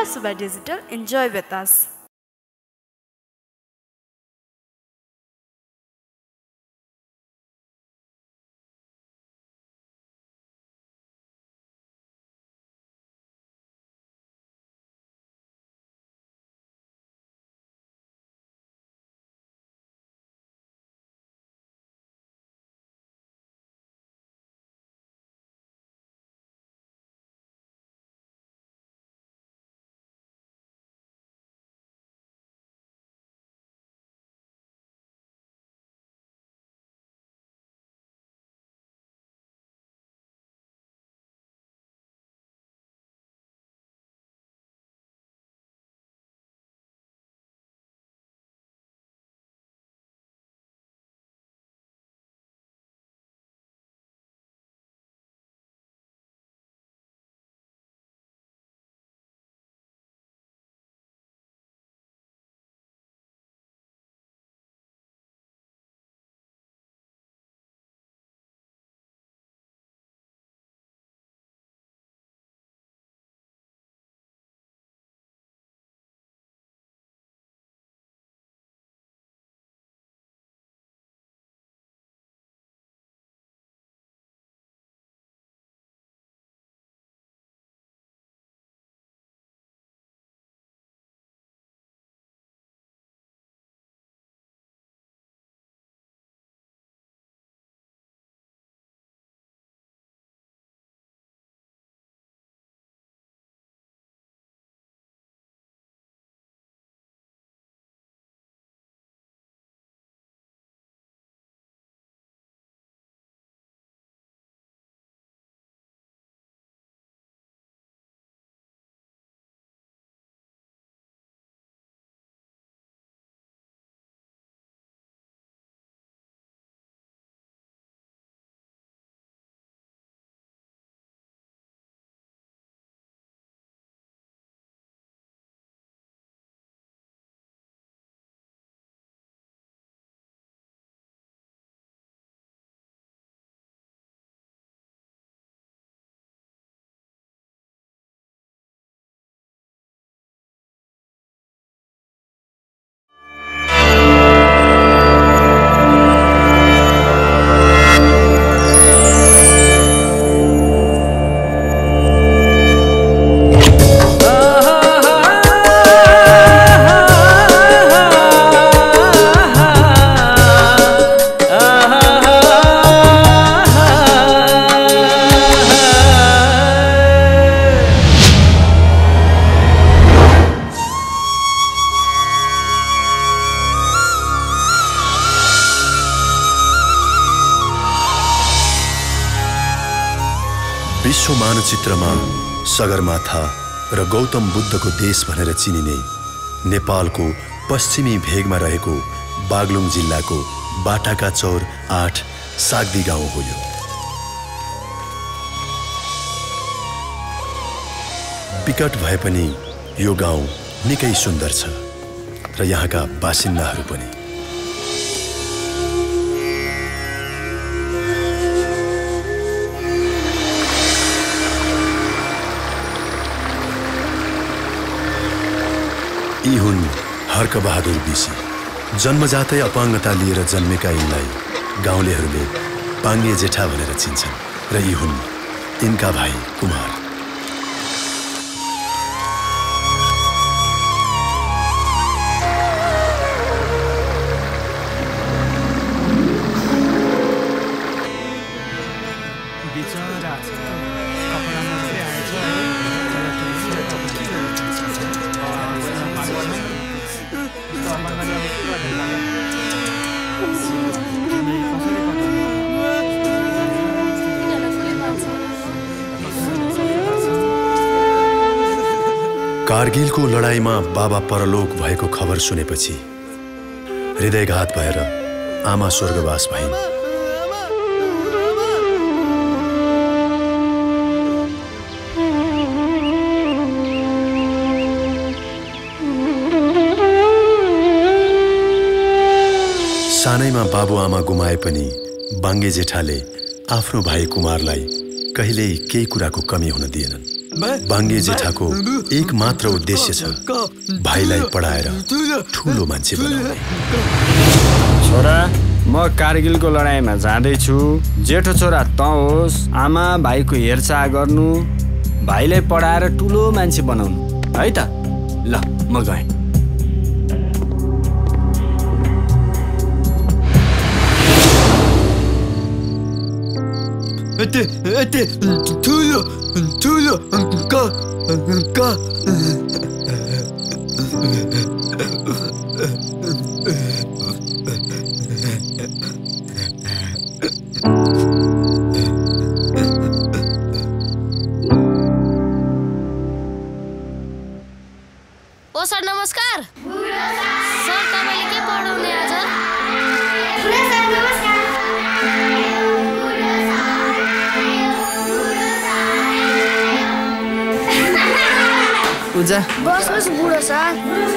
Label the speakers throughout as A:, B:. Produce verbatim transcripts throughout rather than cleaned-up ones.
A: Suba Digital. Enjoy with us.
B: विश्व मानचित्रमा सगरमाथा र गौतम बुद्धको देश भनेर चिनिने नेपालको पश्चिमी भेगमा रहेको बागलुङ जिल्लाको बाटाका चौर आठ साग्दी गाउँ हो। यो विकट भए पनि यो गाउँ निकै सुन्दर छ र यहाँका बासिन्दाहरू पनि। यी हुन् हर्क बहादुर बिसी। जन्मजातै अपाङ्गता लिएर जन्मेका यिनलाई गाउँलेहरूले पाङ्गे जेठा भनेर चिन्छन् र यी हुन् यिनका भाइ कुमार। कारगिलको लडाईँमा बाबा परलोक भएको खबर सुनेपछि हृदयघात भएर आमा स्वर्गवास भइन्। सानैमा बाबुआमा गुमाए पनि बाङ्गे जेठाले आफ्नो भाइ कुमारलाई कहिल्यै केही कुराको कमी हुन दिएनन्। बाङ्गे जेठाको एक मात्र उद्देश्य छ, भाइलाई पढाएर ठुलो मान्छे बनाउने।
C: छोरा, म कारगिलको लडाईँमा जाँदैछु। जेठो छोरा त होस्, आमा भाइको हेरचाह गर्नु, भाइलाई पढाएर ठुलो मान्छे बनाउनु है त। ल म गएँ।
D: Ate, ate, tuyo, tuyo, ka, ka.
E: ओ सर नमस्कार। सर तपाईले के पढाउने आज?
F: पूजा
E: बस बस बुढो सर।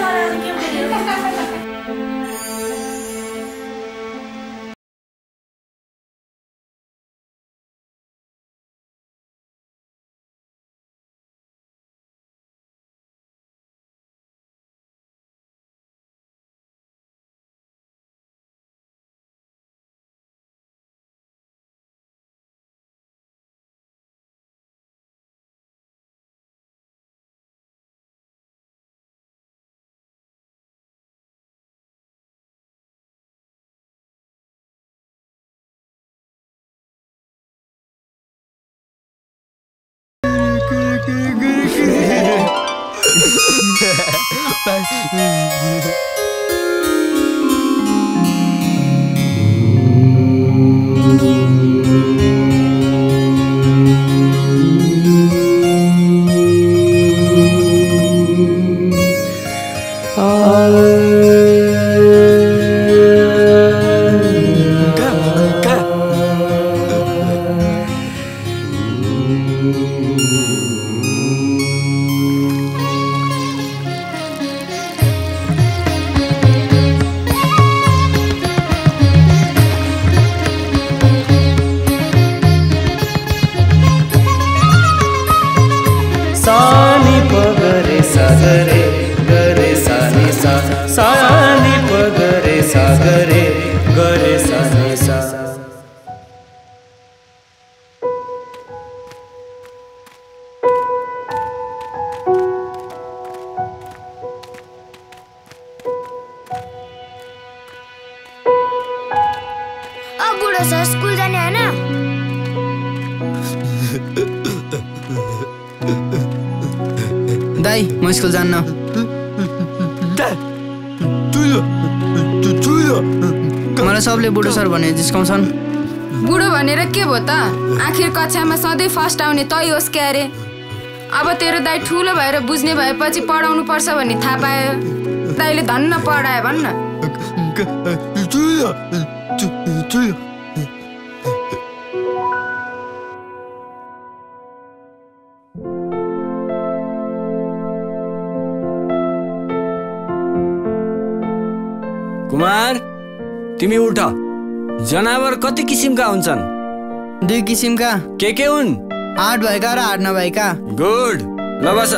E: सर स्कूल जाने है ना?
F: दाई म स्कूल जान्न। मलाई सबले बुढो सर भने जिस्काउँछन्।
A: बुढो भनेर के भयो त? आखिर कक्षामा सधैँ फर्स्ट आउने तै होस् क्यारे। अब तेरो दाई ठुलो भएर बुझ्ने भएपछि पढाउनु पर्छ भन्ने थाहा पायो। दाइले धन्न पढायो भन्न।
C: कुमार, तिमी उठ। जनावर कति किसिमका हुन्छन्?
F: दुई किसिमका।
C: के के हुन्?
F: हाड भएका र हाड नभएका।
C: गुड, ल बस।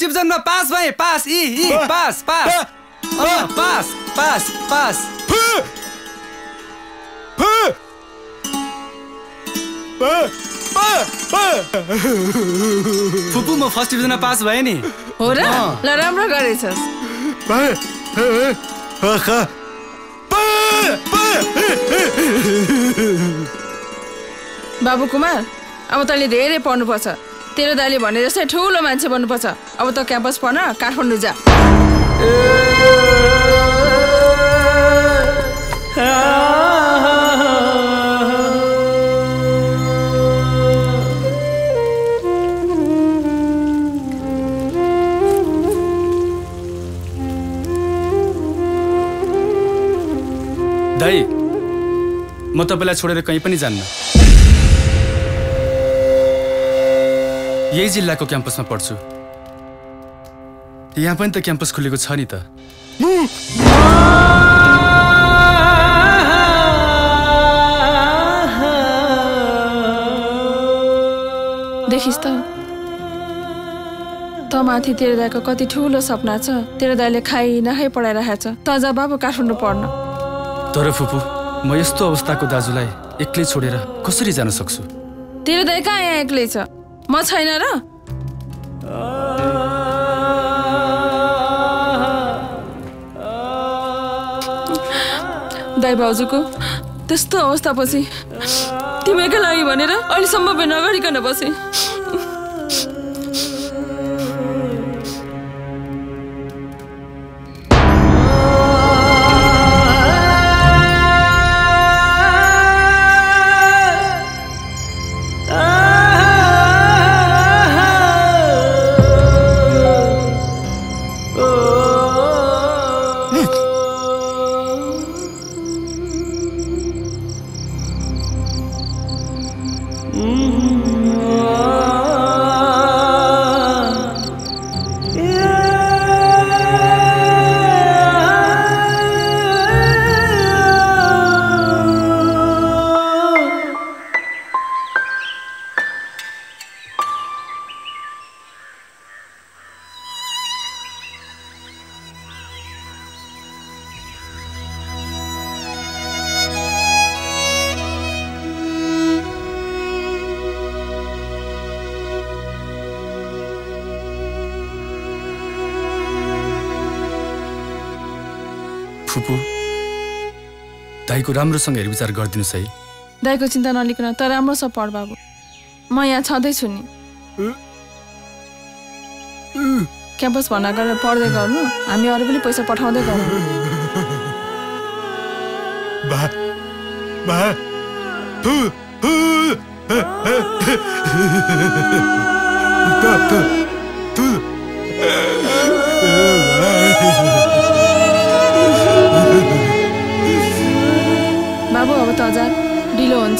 G: डिभिजनमा पास भएँ पास इ इ पास पास अँ पास पास पास फुपू म फर्स्ट डिभिजनमा पास भएँ नि
H: हो र ल राम्रो गरेछस् बाबु कुमार अब तैँले धेरै पढ्नुपर्छ तेरो दाइले भने जस्तै ठुलो मान्छे बन्नुपर्छ अब त क्याम्पस पढ्न काठमाडौँ जा
G: दाइ म तपाईँलाई छोडेर कहीँ पनि जान्न यही जिल्लाको क्याम्पसमा पढ्छु यहाँ पनि त क्याम्पस खुलेको छ नि त
H: देखिस् त त माथि तेरो दाइको कति ठुलो सपना छ तेरो दाइले खाइ नखाइ पढाइरहेको छ त जा बाबु काठमाडौँ पढ्न
G: तर फुपू म यस्तो अवस्थाको दाजुलाई एक्लै छोडेर कसरी जान सक्छु
H: तेरो दाइ कहाँ यहाँ एक्लै छ म छैन र दाइ भाउजूको त्यस्तो अवस्थापछि तिमीकै लागि भनेर अहिलेसम्म पनि नगरिकन बसे
G: फुपू दाइको राम्रोसँग हेरविचार गरिदिनुहोस् है
H: दाइको चिन्ता नलिकन त राम्रोसँग पढ बाबु म यहाँ छँदैछु नि क्याम्पस भर्ना गरेर पढ्दै गर्नु हामी अरू पनि पैसा पठाउँदै गर्नु
D: बा बा फु फु त त तु
H: बाबु अब त हजार ढिलो हुन्छ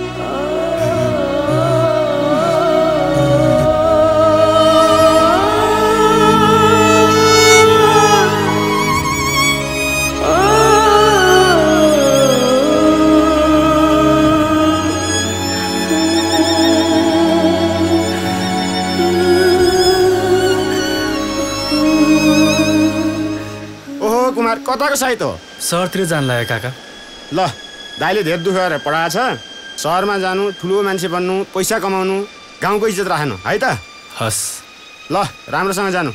C: ओहो कुमार कताको साइत हो
G: सहरतिर जान लाग्यो काका
C: ल दाइले धेरै दुःख गरेर पढाएको छ सहरमा जानु ठुलो मान्छे बन्नु पैसा कमाउनु गाउँको इज्जत राख्नु है त
G: हस्
C: ल राम्रोसँग जानु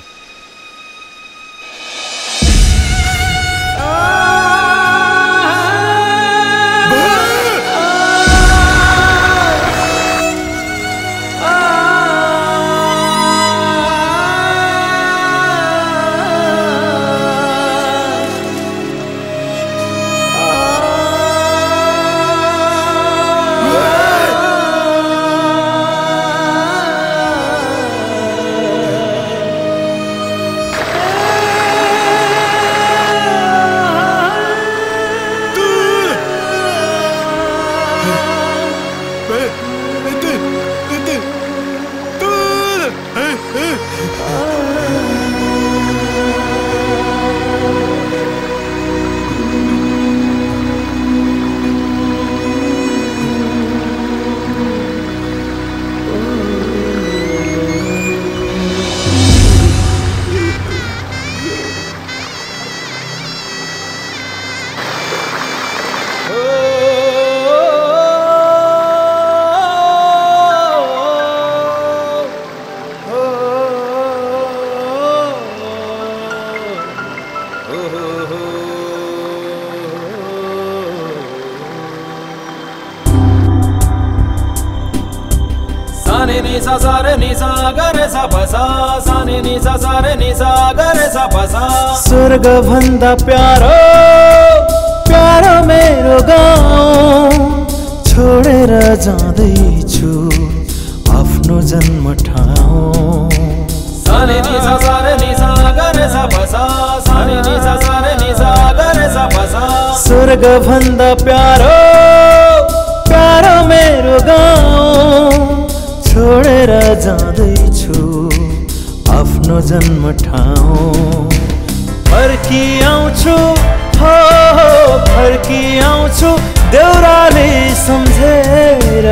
I: साने नि सा सा रे नि सा ग रे सा प सा साने नि सा सा रे नि सा ग रे सा प सा स्वर्ग भन्दा प्यारो प्यारो मेरो गाउँ छोडेर जाँदैछु आफ्नो जन्म ठाउँ साने नि सा सा रे नि सा ग रे सा प सा साने नि सा सा रे नि सा ग रे सा प सा स्वर्ग भन्दा प्यारो प्यारो मेरो गाउँ छोडेर जाँदैछु आफ्नो जन्म ठाउँ फर्की आउँछु हो फर्की आउँछु देउराले सम्झेर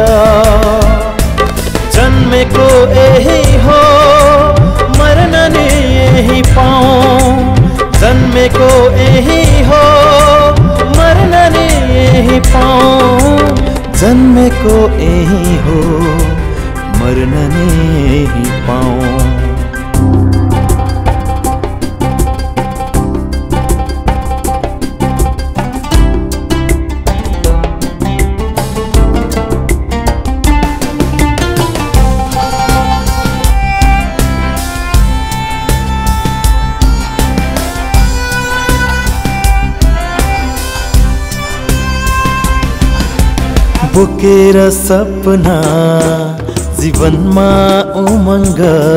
I: जन्मेको यही हो मर्न नि यही पाऊँ जन्मेको यही हो मर्न नि यही पाऊँ जन्मेको यही हो मर्न नहीं पाऊं बोकेर सपना जीवनमा उमङ्ग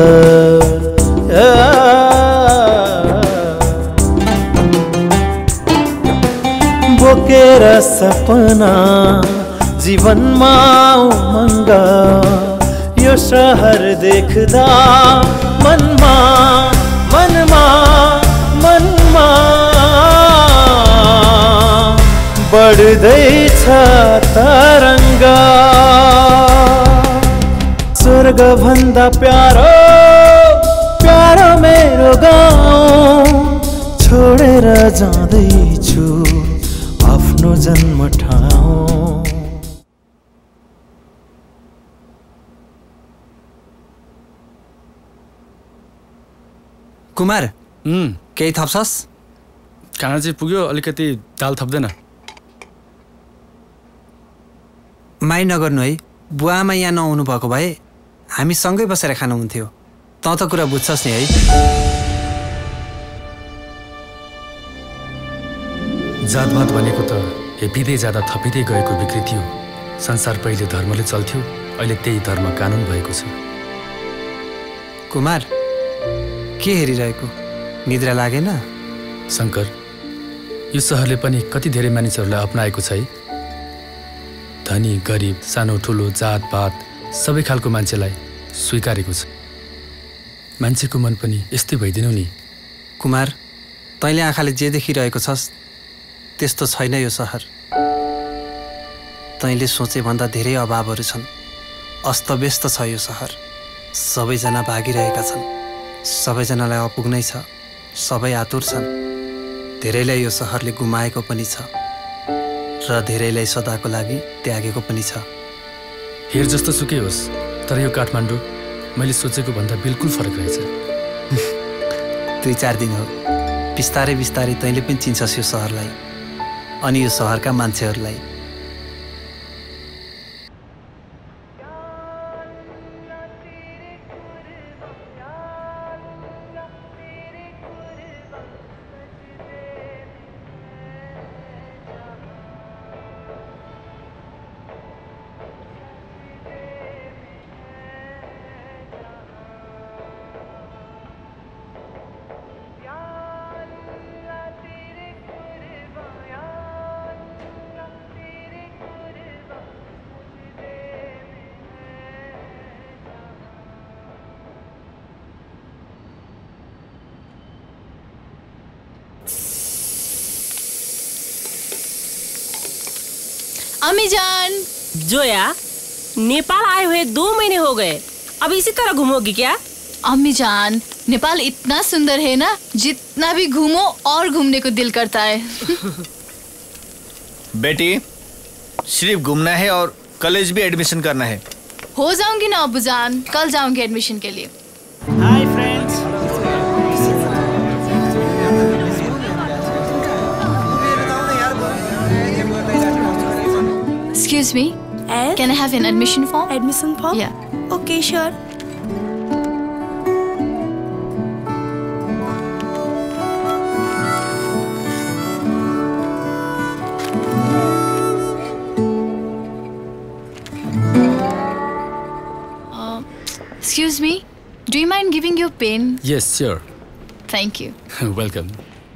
I: बोकेर सपना जीवनमा उमङ्ग यो शहर देख्दा मनमा मनमा मनमा बढ्दैछ तरङ्ग स्वर्ग भन्दा प्यारो प्यारो मेरो गाउँ छोडेर जाँदैछु आफ्नो जन्म ठाउँ
J: कुमार केही थप्छस्?
G: खाना चाहिँ पुग्यो, अलिकति दाल थप्दैन?
J: माइ नगर्नु है, बुवामा यहाँ नआउनु भएको भए हामी सँगै बसेर खानुहुन्थ्यो। तँ त कुरा बुझ्छस् नि है।
G: जातभात भनेको त हेपिँदै जाँदा थपिँदै गएको विकृति हो। संसार पहिले धर्मले चल्थ्यो, अहिले त्यही धर्म कानुन भएको छ।
J: कुमार के हेरिरहेको? निद्रा लागेन?
G: शङ्कर, यो सहरले पनि कति धेरै मानिसहरूलाई अपनाएको छ है। धनी गरिब सानो ठुलो जातपात सबै खालको मान्छेलाई स्वीकारेको छ। मान्छेको मन पनि यस्तै भइदिनु नि।
J: कुमार, तैँले आँखाले जे देखिरहेको छस् त्यस्तो छैन यो सहर। तैँले सोचे भन्दा धेरै अभावहरू छन्। अस्तव्यस्त छ यो सहर। सबैजना भागिरहेका छन्। सबैजनालाई अपुग्नै छ। सबै आतुर छन्। धेरैलाई यो सहरले गुमाएको पनि छ र धेरैलाई सदाको लागि त्यागेको पनि छ।
G: हेर जस्तो सुकै होस्, तर यो काठमाडौँ मैले सोचेको भन्दा बिल्कुल फरक रहेछ।
J: दुई चार दिन हो, बिस्तारै बिस्तारै तैँले पनि चिन्छस् यो सहरलाई अनि यो सहरका मान्छेहरूलाई।
K: अम्मी जान,
E: जोया, नेपाल आए हुए दो महीने हो गए, अब इसी तरह घूमोगी क्या?
K: अम्मी जान, नेपाल इतना सुंदर है ना, जितना भी घूमो और घूमने को दिल करता है।
L: बेटी, सिर्फ घूमना है और कॉलेज भी एडमिशन करना है।
K: हो जाऊंगी ना अब्बू जान, कल जाऊंगी एडमिशन के लिए।
I: Hi friends.
K: Excuse me.
M: Yes?
K: Can I have an admission form?
M: Admission form?
K: Yeah.
M: Okay, sure.
K: Uh, excuse me. Do you mind giving your pen?
G: Yes, sure.
K: Thank you.
G: Welcome.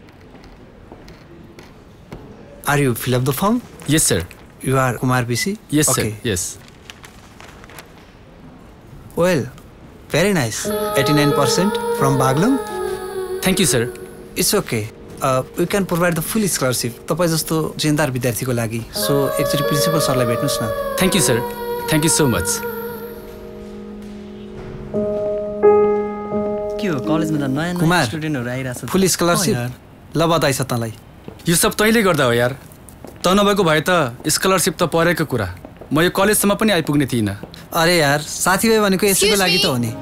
J: Are you fill up the form?
G: Yes, sir.
J: You are Kumar B C?
G: Yes,
J: okay.
G: sir. Yes.
J: Well, very nice. eighty-nine percent from Baglung.
G: Thank you, sir.
J: It's okay. Uh, we can provide the full scholarship. तपाईं जस्तो जिम्मेदार विद्यार्थीको लागि. So, एकचोटि principal सरलाई भेट्नुस् न.
G: Thank you, sir. Thank you so much.
F: के हो कलेजमा त नयाँ नयाँ स्टुडेन्टहरु आइराछ.
J: फुल स्कलरशिप. ल बधाई छ तँलाई.
G: यो सब तैँले गर्दा हो यार. त नभएको भए त स्कलरशिप त परेको कुरा. म यो कलेजसम्म पनि आइपुग्ने थिइनँ.
J: अरे यार, साथीभाइ भनेको यसैको लागि त हो नि.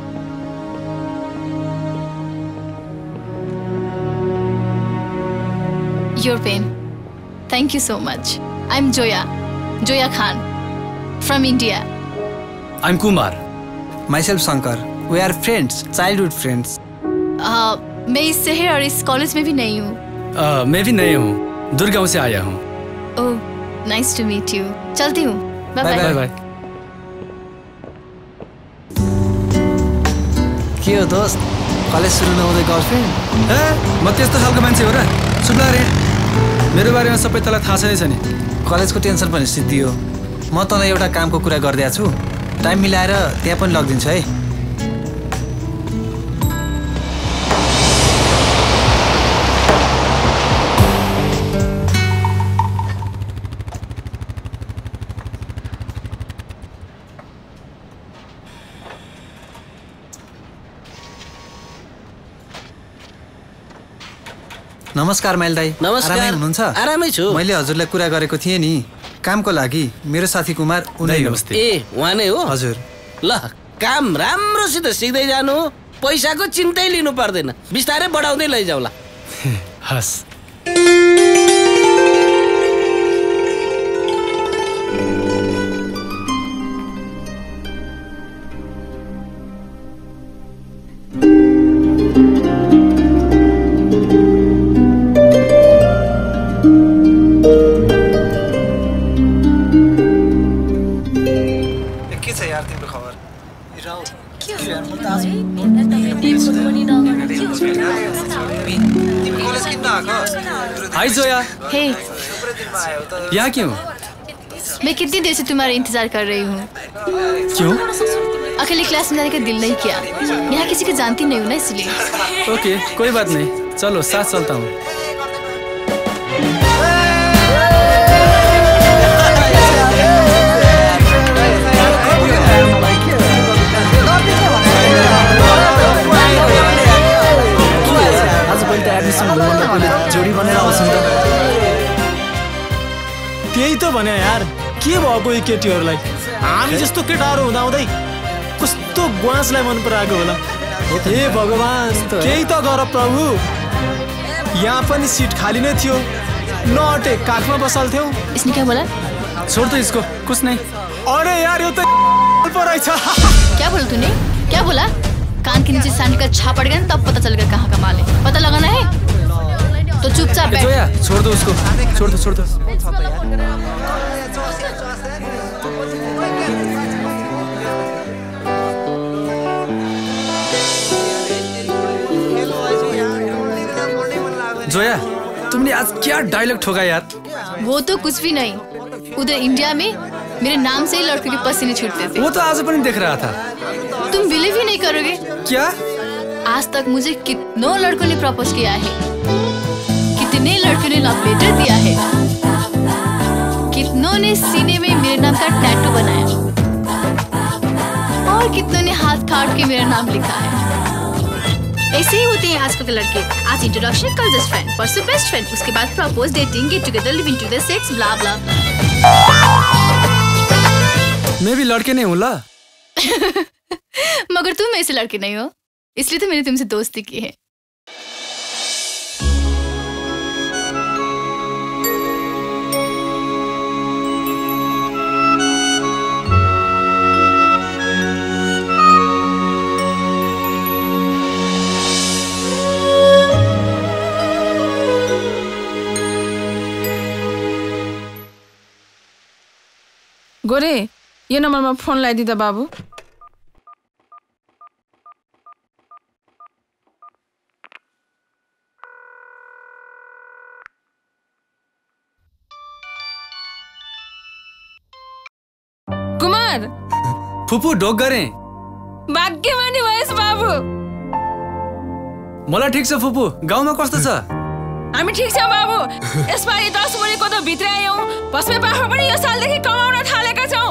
K: Your pen. Thank you so much. I'm Joya. Joya Khan. From India.
G: I'm Kumar.
J: Myself Shankar. We are friends. Childhood friends.
K: Uh, मैं इस शहर और इस कॉलेज में भी नहीं हूँ.
G: uh, मैं भी नहीं हूँ. दुर्गांव से आया हूँ.
K: Oh, nice to meet you. चलती हूँ. Bye bye.
G: Bye bye.
J: के हो दोस्त? कलेज सुरु नहुँदै गर्लफ्रेन्ड?
G: ए, म त्यस्तो खालको मान्छे हो र? सुन्ला रे. मेरो बारेमा सबै तँलाई थाहा छैन छ नि.
J: कलेजको टेन्सन पनि सिद्धियो. म तँलाई एउटा कामको कुरा गर्दै छु. टाइम मिलाएर त्यहाँ पनि लगिदिन्छु है. नमस्कार माइल दाई.
N: नमस्कार.
J: आरामै हुनुहुन्छ?
N: आरामै छु.
J: मैले हजुरलाई कुरा गरेको थिएँ नि कामको लागि. मेरो साथी कुमार उनै हो.
N: ए उहाँ नै हो?
J: हजुर.
N: ल काम राम्रोसित सिक्दै जानु. पैसाको चिन्तै लिनु पर्दैन. बिस्तारै बढाउँदै लैजाउला.
G: हस्. हाय जोया.
K: Hey.
G: यहाँ क्यों?
K: मैं कितनी देर से तुम्हारा इंतजार कर रही हूँ.
G: क्यों?
K: अकेले क्लास में जाने का दिल नहीं किया. यहाँ किसी को जानती नहीं हूँ ना इसलिए.
G: ओके, कोई बात नहीं. चलो साथ चलता हूँ.
I: जोडी बनेर आउँछन् त. त्यही त भने यार, के भएको यी केटीहरूलाई? हामी जस्तो केटाहरू हुँदाहुँदै कस्तो ग्वासलाई मन पराएको होला. हे भगवान्, केही त गर प्रभु. यहाँ पनि सिट खाली नै थियो. नअटे काखमा बसाल्थ्यौ.
K: इसने क्या बोला?
G: छोड़ दो इसको, कुछ नहीं.
I: अरे यार, यो त रहेछ.
K: क्या बोला तूने? क्या बोला? कान के नीचे सैंड का छाप पड़ गया ना, तब पता चलेगा कहाँ का माल है. पता लगाना है तो चुपचाप बैठ.
G: जोया, छोड़ दो उसको. छोड़ दो, छोड़ दो. जोया, तुमने आज क्या डायलॉग ठोका यार?
K: वो तो कुछ भी नहीं. उधर इंडिया में मेरे नाम से ही लड़कों के पसीने छूटते थे.
G: वो तो आज अपन देख रहा था.
K: तुम बिलीव ही नहीं करोगे.
G: क्या?
K: आज तक मुझे कितनों लड़कों ने प्रपोज किया है. कितने लड़कों ने लव लेटर दिया है. कितनों ने सीने में मेरे नाम का टैटू बनाया. और कितनों ने हाथ काट के मेरा नाम लिखा है. ऐसे ही होते हैं आजकल के लड़के. आज इंट्रोडक्शन, कल जस्ट फ्रेंड, परसों बेस्ट फ्रेंड, उसके बाद propose, dating, get together, living together, sex, blah blah.
G: मैं भी लड़के नहीं हूँ ला.
K: मगर तुम ऐसे लड़के नहीं हो, इसलिए तो मैंने तुमसे दोस्ती की है.
H: गोरे यो नम्बरमा फोन लगाइदिँदा बाबु। कुमार
G: फुपू ढोक गरे।
H: भाग्यमानी भएछ बाबु।
G: मलाई ठिक छ फुपू, गाउँमा कस्तो छ?
H: हामी ठिक छ बाबु। यसपालि दस मुरीको त भित्रायौँ। भस्मे पाखा पनि यो सालदेखि कमाउन थालेका छौँ।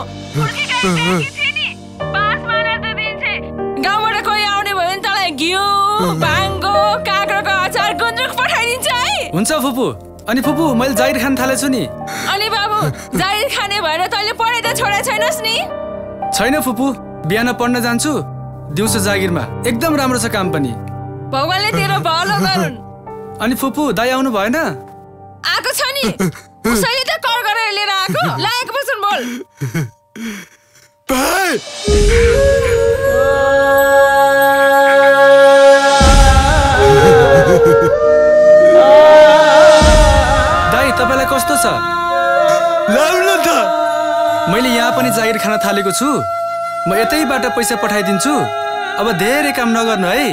H: गाउँबाट कोही आउने भयो भने तँलाई घिउ भाङ्गो काँक्रोको अचार गुन्द्रुक पठाइदिन्छ है।
G: हुन्छ फुपू। अनि फुपू मैले जागिर खान थालेछु नि।
H: अनि बाबु जागिर खाने भएर तैँले पढे त छोडा छैनस् नि?
G: छैन फुपू, बिहान पढ्न जान्छु, दिउँसो जागिरमा। एकदम राम्रो छ काम पनि।
H: भगवानले तेरो भलो गरून्।
G: अनि फुपू दाइ आउनु भएन?
H: आएको छ नि, उसैले त कर गरेर लिएर आएको। लागेको पर्छन् बोल।
G: दाइ तपाईँलाई कस्तो छ?
D: लाउनु त।
G: मैले यहाँ पनि जागिर खान थालेको छु। म यतैबाट पैसा पठाइदिन्छु। अब धेरै काम नगर्नु है।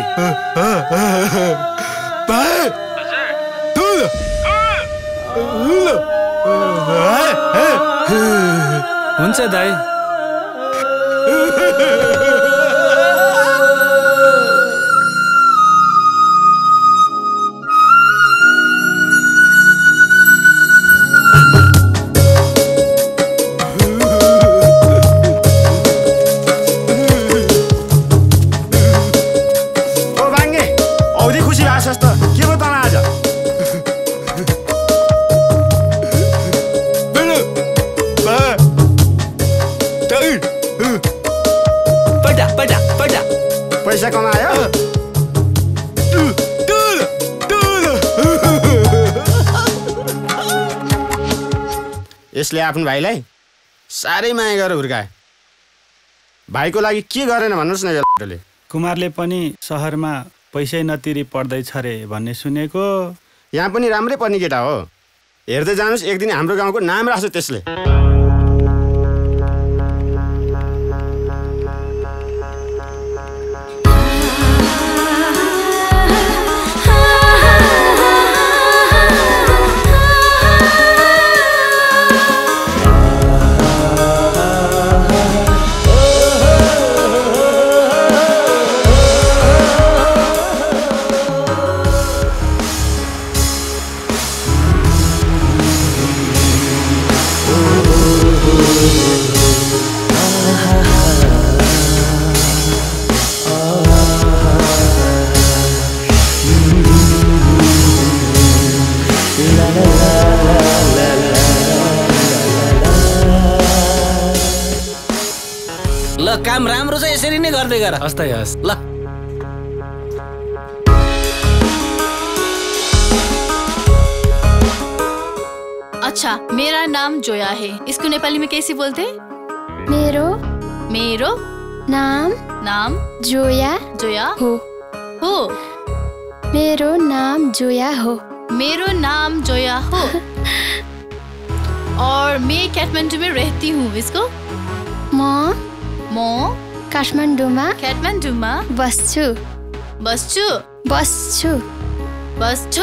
G: हुन्छ दाइ।
M: पैसा कमायो। यसले आफ्नो भाइलाई साह्रै माया गरेर हुर्काए। भाइको लागि के गरेन भन्नुहोस् न यसले।
O: कुमारले पनि सहरमा पैसै नतिरी पढ्दैछ रे भन्ने सुनेको।
M: यहाँ पनि राम्रै पढ्ने केटा हो। हेर्दै जानुहोस्, एक दिन हाम्रो गाउँको नाम राख्छ त्यसले।
N: ल काम राम्रो छ, यसरी नै गर्दै गर।
G: हस् त हस्।
N: ल
K: अच्छा, मेरा नाम जोया है। इसको नेपाली में कैसे बोलते?
P: मेरो
K: मेरो
P: नाम
K: नाम
P: जोया
K: जोया
P: हो
K: हो
P: मेरो नाम जोया हो
K: मेरो नाम जोया हो और मैं काठमांडू में रहती हूँ। इसको
P: म
K: म
P: काठमाडौँमा
K: काठमाडौँमा
P: बस्छु
K: बस्छु
P: बस्छु
K: बस्छु।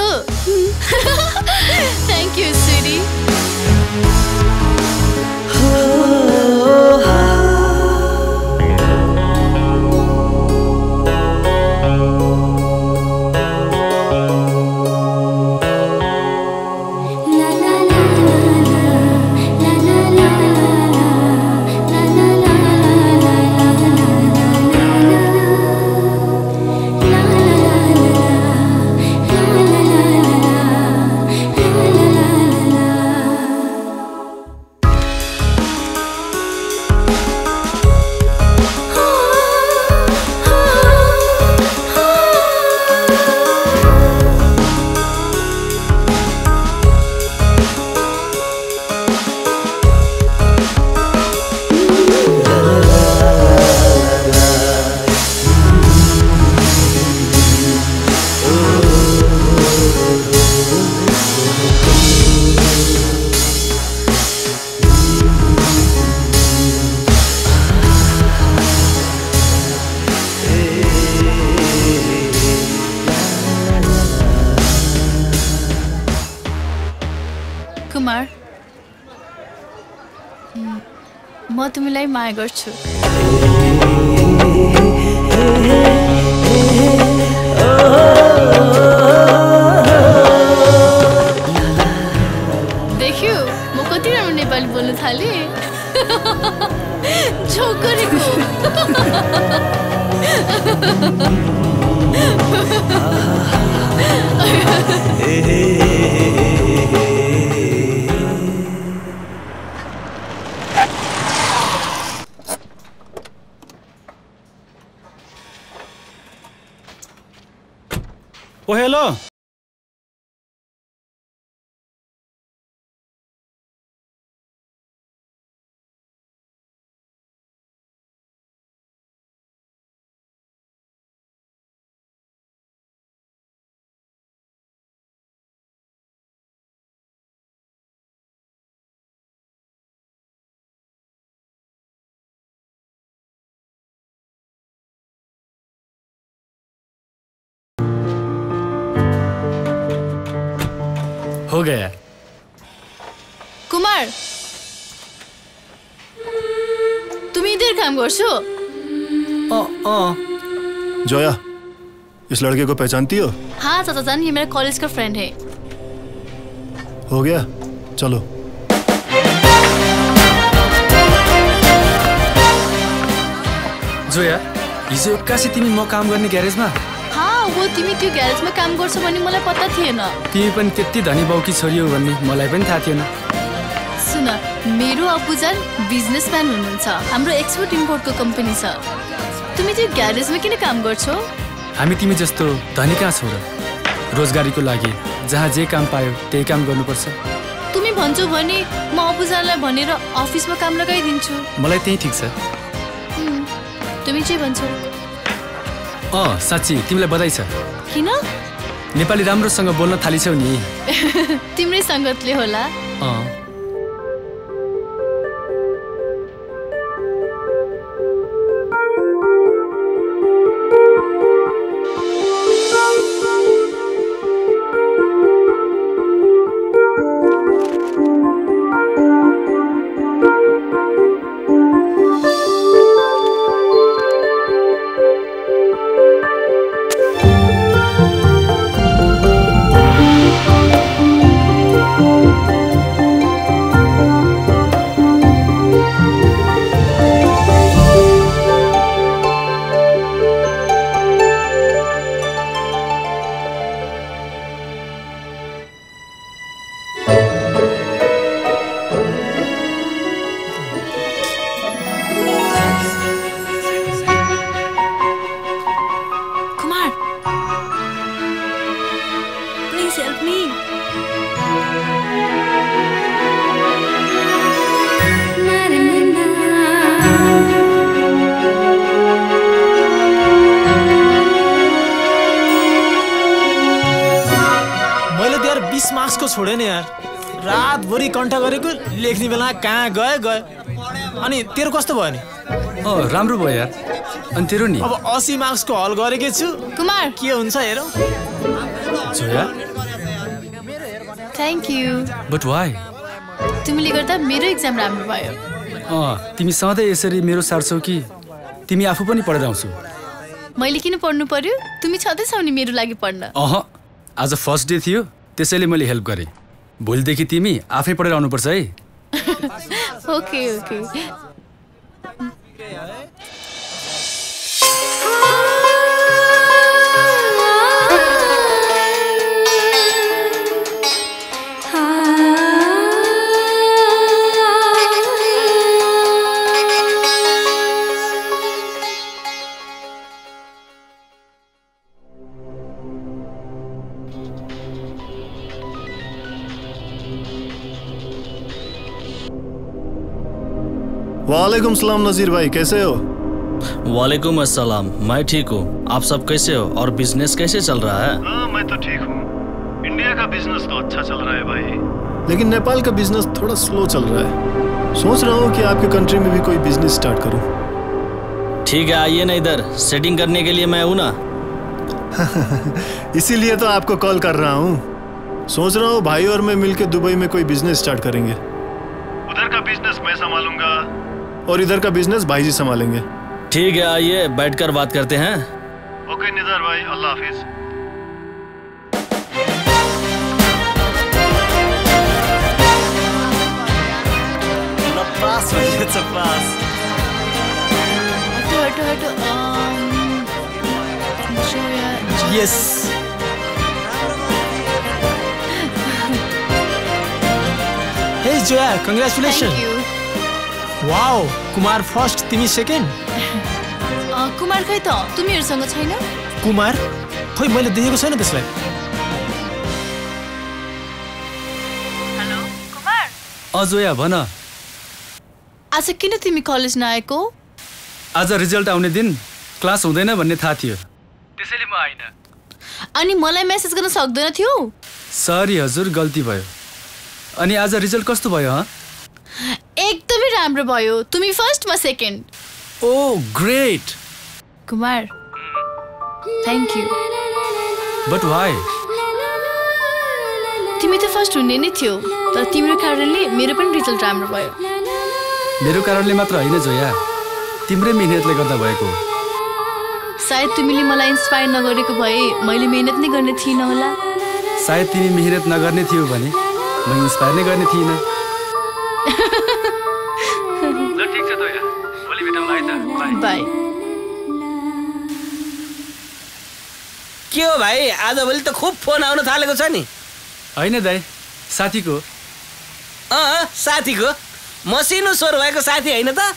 K: Thank you Sweety. कुमार म तिमीलाई माया गर्छु। देख्यौ म कति राम्रो नेपाली बोल्न थालेँ। जोक गरेको।
O: ओ हेलो
G: हो गया।
K: कुमार तुम इधर काम गर्छौ?
B: जोया, इस लड़के को पहचानती हो?
K: हाँ चाचा जान, ये मेरा कॉलेज का फ्रेंड है।
B: हो गया, चलो।
G: जोया, हिजो एक्कासी तिमी म काम गर्ने ग्यारेजमा?
K: हाँ, वो तिमी त्यो ग्यारेजमा काम गर्छौ भन्ने मलाई पत्ता थिएन।
G: तिमी पनि त्यति धनी बाउकी छोरी हो भन्ने मलाई पनि थाहा थिएन।
K: सुन, मेरो अपुजान बिजनेसम्यान हुनुहुन्छ। हाम्रो एक्सपोर्ट इम्पोर्टको कम्पनी छ। तिमी त्यो ग्यारेजमा किन काम गर्छौ?
G: हामी तिमी जस्तो धनी कहाँ छौ र? रोजगारीको लागि जहाँ जे काम पायो त्यही काम गर्नुपर्छ।
K: तिमी भन्छौ भने म अपुजानलाई भनेर अफिसमा काम लगाइदिन्छु।
G: मलाई त्यही ठिक छ।
K: तिमी जे भन्छौ?
G: अँ साँच्ची तिमीलाई बधाई छ।
K: किन?
G: नेपाली राम्रोसँग बोल्न थालिछौ नि।
K: तिम्रै सङ्गतले होला।
G: अँ
I: छोडेन यार, रातभरि कण्ठ गरेको लेख्ने बेला कहाँ गए गए। अनि तेरो कस्तो भयो नि?
G: अँ राम्रो भयो यार। अनि तेरो नि?
I: अब अस्सी मार्क्सको हल गरेकै छु।
K: कुमार
I: के हुन्छ हेरौ।
G: Zoya
K: thank you.
G: But why?
K: तिमीले गर्दा मेरो एक्जाम राम्रो भयो।
G: अँ तिमी सधैँ यसरी मेरो सार्छौ कि तिमी आफू पनि पढेर आउँछौ?
K: मैले किन पढ्नु पर्यो? तिमी छँदैछौ नि मेरो लागि पढ्न।
G: अह आज फर्स्ट डे थियो त्यसैले मैले हेल्प गरेँ। भोलिदेखि तिमी आफै पढेर आउनुपर्छ है।
K: Okay okay.
Q: वालेकुम सलाम नजीर भाई, कैसे हो?
L: वालेकुम अस्सलाम, मैं ठीक हूँ। आप सब कैसे हो और बिजनेस कैसे चल रहा है?
Q: हाँ मैं तो ठीक हूँ। इंडिया का बिजनेस तो अच्छा चल रहा है भाई, लेकिन नेपाल का बिजनेस थोड़ा स्लो चल रहा है। सोच रहा हूँ कि आपके कंट्री में भी कोई बिजनेस स्टार्ट करूँ।
L: ठीक है, आइए ना इधर, सेटिंग करने के लिए मैं हूँ ना।
Q: इसीलिए तो आपको कॉल कर रहा हूँ। सोच रहा हूँ भाई और मैं मिलके दुबई में कोई बिजनेस स्टार्ट करेंगे।
B: उधर का बिजनेस मैं संभालूंगा
Q: और इधर का बिजनेस भाई जी संभालेंगे।
L: ठीक है, आइए बैठकर बात करते हैं।
B: ओके निदार भाई, अल्लाह हाफिज।
J: Pass it's a pass.
K: हटो हटो हटो
J: Yes. Hey Joya, congratulations.
K: Thank you.
J: Wow, Kumar first तिमी सेकेन्ड।
K: कुमार खै त तिमीहरुसँग छैन?
J: कुमार खै मैले देखेको छैन त्यसलाई।
K: हेलो कुमार।
G: अजोया भन।
K: आज किन तिमी कलेज नआएको?
G: आज रिजल्ट आउने दिन क्लास हुँदैन भन्ने थाहा थियो, त्यसैले म आइन।
K: अनि मलाई मेसेज गर्न सक्दैन थियौ?
G: सरी हजुर, गल्ती भयो। अनि आज रिजल्ट कस्तो भयो? ह
K: एकदमै राम्रो भयो। तिमी फर्स्ट, म second.
G: Oh great.
K: Kumar thank you.
G: But why?
K: तिमी त फर्स्ट हुने नै थियो, तर तिम्रो कारणले मेरो पनि रिजल्ट राम्रो भयो।
G: मेरो कारणले मात्र होइन जोया, तिम्रै मेहनतले गर्दा भएको।
K: सायद तिमीले मलाई इन्स्पायर नगरेको भए मैले मेहनत नै गर्ने थिइनँ होला।
G: सायद तिमी मेहनत नगर्ने थियौ भने म इन्स्पायर नै गर्ने थिइनँ। ल ठीक छ जोया, भोलि भेटौँला है त।
K: बाई।
N: के हो भाइ, आजभोलि त खुब फोन आउन थालेको छ नि?
G: होइन दाइ, साथीको।
N: अँ साथीको? मसिनो स्वर भएको साथी होइन त?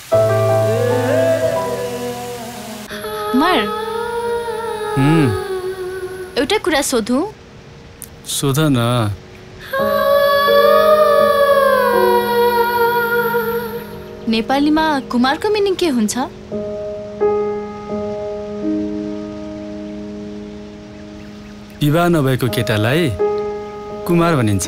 K: कुमार
G: हम्म
K: एउटा कुरा सोधौँ?
G: सोध न।
K: नेपालीमा कुमारको मिनिङ के हुन्छ?
G: विवाह नभएको केटालाई कुमार भनिन्छ।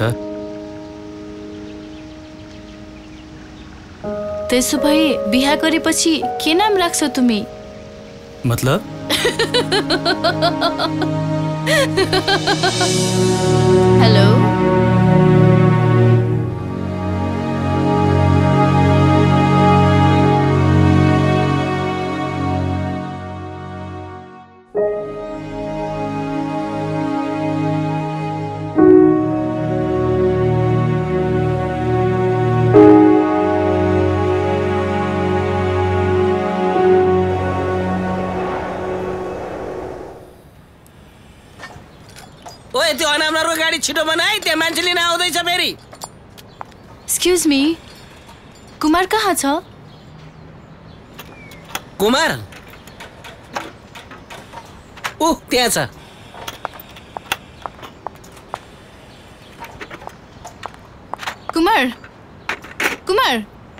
K: त्यसो भए बिहा गरेपछि के नाम राख्छौ तिमी?
G: मतलब?
K: हेलो
N: ओए त्यो अनामनारको गाडी छिटो बनाए, त्यहाँ मान्छे लिन आउँदैछ फेरि।
K: एक्सक्युज मी, कुमार कहाँ छ?
N: कुमार ऊ त्यहाँ छ।
K: Kumar Kumar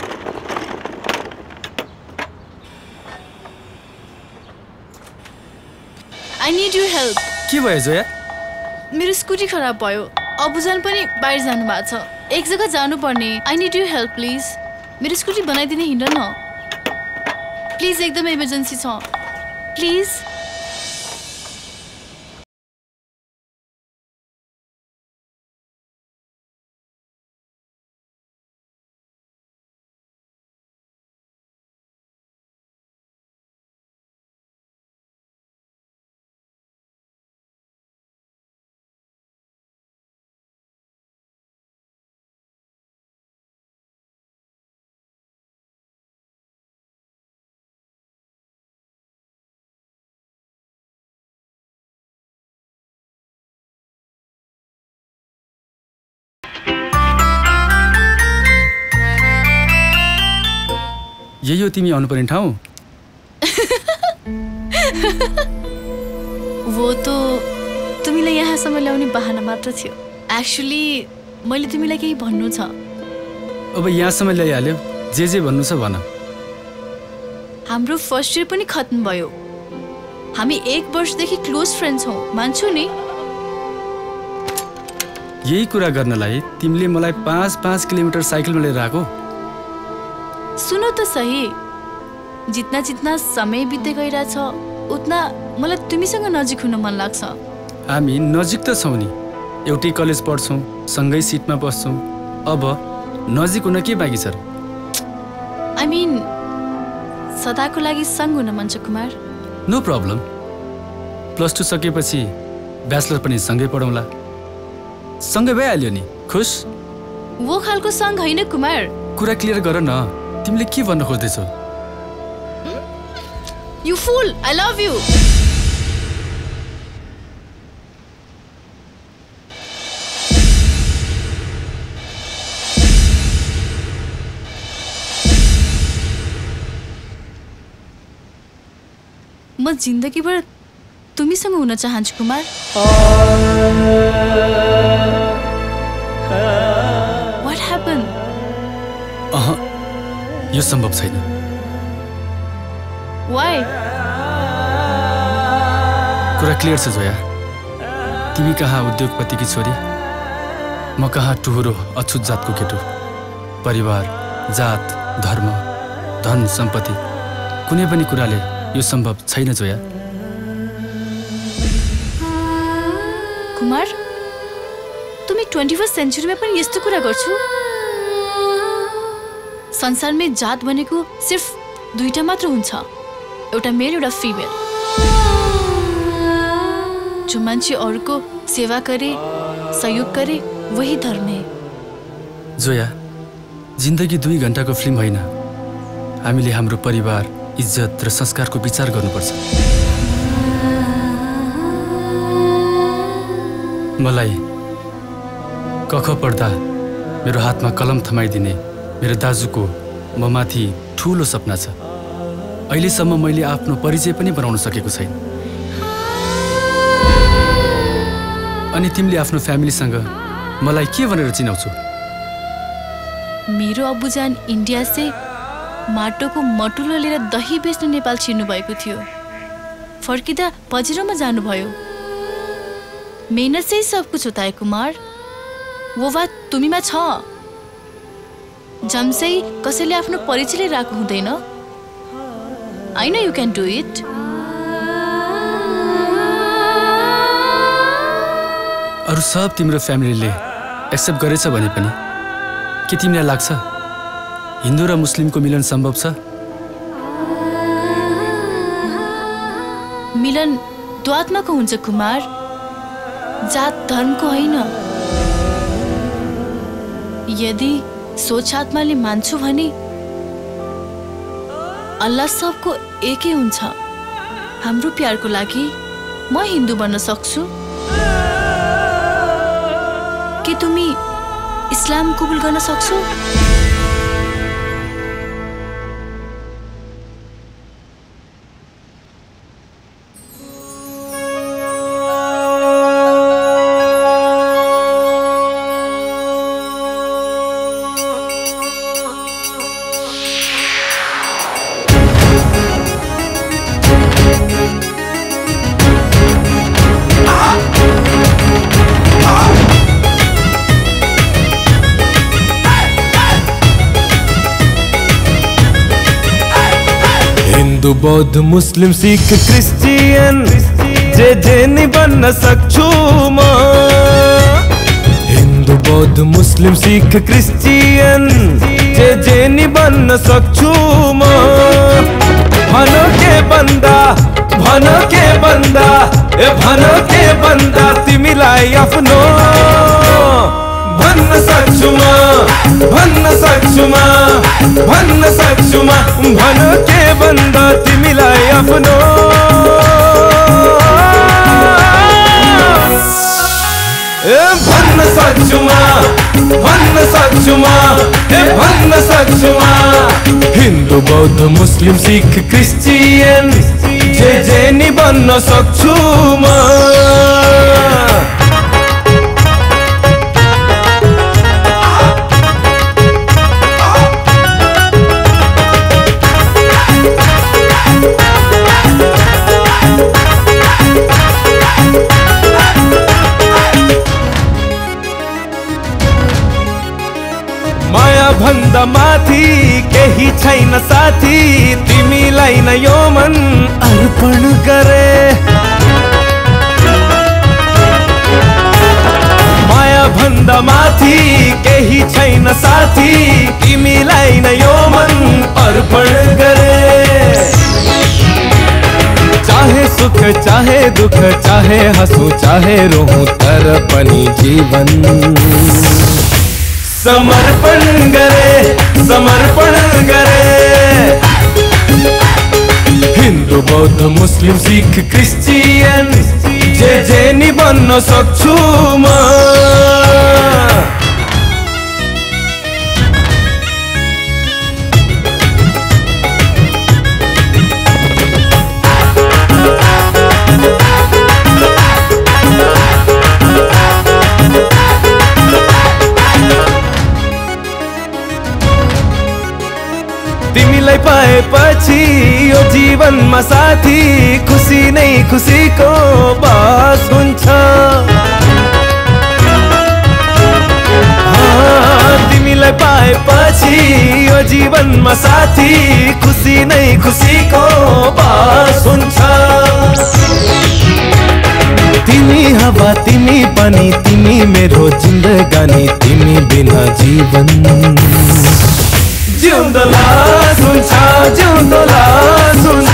K: I need you help.
G: के भयो जोया?
K: मेरो स्कुटी खराब भयो। अबुजान पनि बाहिर जानु भएको छ, एक जग्गा जानुपर्ने। I need you help please. मेरो स्कुटी बनाइदिने हिँड न प्लिज, एकदम इमर्जेन्सी छ प्लिज।
G: यही हो तिमी आउनुपर्ने ठाउँ?
K: वो तो तिमीलाई यहाँसम्म ल्याउने बहाना मात्र थियो। एक्चुअली मैले तिमीलाई केही भन्नु छ।
G: अब यहाँसम्म ल्याइहाल्यो, जे जे भन्नु छ भन।
K: हाम्रो फर्स्ट इयर पनि खत्म भयो। हामी एक वर्षदेखि क्लोज फ्रेन्ड्स हौ, मान्छौ नि?
G: यही कुरा गर्नलाई तिमीले मलाई पाँच पाँच किलोमिटर साइकलमा लिएर आएको?
K: सुनो त सही, जितना जितना समय बित्दै गइरहेछ उतना मलाई तिमीसँग नजिक हुन मन लाग्छ।
G: हामी नजिक त छौँ नि, एउटै कलेज पढ्छौँ, सँगै सिटमा बस्छौँ। अब नजिक हुन के बाँकी छ?
K: आई मिन सदाको लागि सँग हुन मन छ Kumar.
G: No problem. Plus two सकेपछि ब्याचलर पनि सँगै पढौँला। सँगै भइहाल्यो नि। खुस?
K: वो खालको सँग होइन कुमार।
G: कुरा क्लियर गर न, तिमीले के भन्न खोज्दैछौ?
K: You fool! I love you! म जिन्दगीभर तुमीसँग हुन चाहन्छु कुमार। What happened?
G: अह, यो सम्भव छैन।
K: Why?
G: कुरा क्लियर छ जोया। तिमी कहाँ उद्योगपतिकी छोरी, म कहाँ टुहुरो अछुत जातको केटो। परिवार, जात, धर्म, धन सम्पत्ति कुनै पनि कुराले यो सम्भव छैन जोया।
K: कुमार, तुमी ट्वेन्टी फर्स्ट सेन्चुरीमा पनि यस्तो कुरा गर्छु? संसारमै जात भनेको सिर्फ दुईटा मात्र हुन्छ, एउटा मेल एउटा फिमेल। जो मान्छे अरूको सेवा करे, सहयोग करे, वही धर्म है।
G: जोया, जिन्दगी दुई घण्टाको फिल्म होइन। हामीले हाम्रो परिवार, इज्जत र संस्कारको विचार गर्नुपर्छ। मलाई कख पढ्दा मेरो हातमा कलम थमाइदिने मेरो दाजुको म माथि ठुलो सपना छ। अहिलेसम्म मैले आफ्नो परिचय पनि बनाउन सकेको छैन। अनि तिमीले आफ्नो फ्यामिलीसँग मलाई के भनेर चिनाउँछौ?
K: मेरो अब्बुजान इन्डिया से माटोको मटुलो लिएर दही बेच्न नेपाल छिर्नु भएको थियो। फर्किँदा पजेरोमा जानुभयो। मेहनत से सब कुछ होता है कुमार। वो बात तुमीमा छ। जम्सै कसैले आफ्नो परिचय लिएर आएको हुँदैन। I know you can do it.
G: अरू सब तिम्रो फ्यामिलीले एक्सेप्ट गरेछ भने पनि के तिमीलाई लाग्छ हिन्दू र मुस्लिमको मिलन सम्भव छ?
K: मिलन द्वात्माको हुन्छ कुमार, जात धर्मको होइन। यदि सोच आत्माले मान्छु भने अल्लाह सबको एकै हुन्छ। हाम्रो प्यारको लागि म हिन्दू बन्न सक्छु। के तुमी इस्लाम कबुल गर्न सक्छौ?
I: हिंदू बौद्ध मुस्लिम सिख क्रिश्चियन जे जे नहीं बन्न सक्छु म। हिंदू बौद्ध मुस्लिम सिख क्रिश्चियन जे जे नहीं बन्न सक्छु म। भनो के बन्दा भनो के बन्दा ए भनो के बन्दा तिमीलाई आफ्नो भन्न सक्छु म भन्न सक्छु म भन्न सक्छु म भन के बन्दा तिमीलाई आफ्नो ए भन्न सक्छु म भन्न सक्छु म ए भन्न सक्छु म। हिन्दू बौद्ध मुस्लिम सिख क्रिश्चियन जे जे नि बन्न सक्छु म। भन्दा माथि केही छैन साथी, तिमीलाई न यो मन अर्पण गरे। भन्दा माथि केही छैन साथी तिमीलाई नै यो मन अर्पण गरे चाहे सुख चाहे दुख चाहे हंसू चाहे रोहूं तर पनि जीवन समर्पण गरे समर्पण गरे हिन्दू बौद्ध मुस्लिम सिख क्रिस्चियन जे जे नि बन्न सक्छु म तिमीलाई पाएपछि यो जीवनमा साथी खुसी नै खुसीको बास हुन्छ तिमीलाई पाएपछि यो जीवनमा साथी खुसी नै खुसीको बास हुन्छ तिमी हवा तिमी पनि तिमी मेरो जिन्दगानी तिमी बिना जीवन जिउँदो लास हुन्छ जिउँदो लास हुन्छ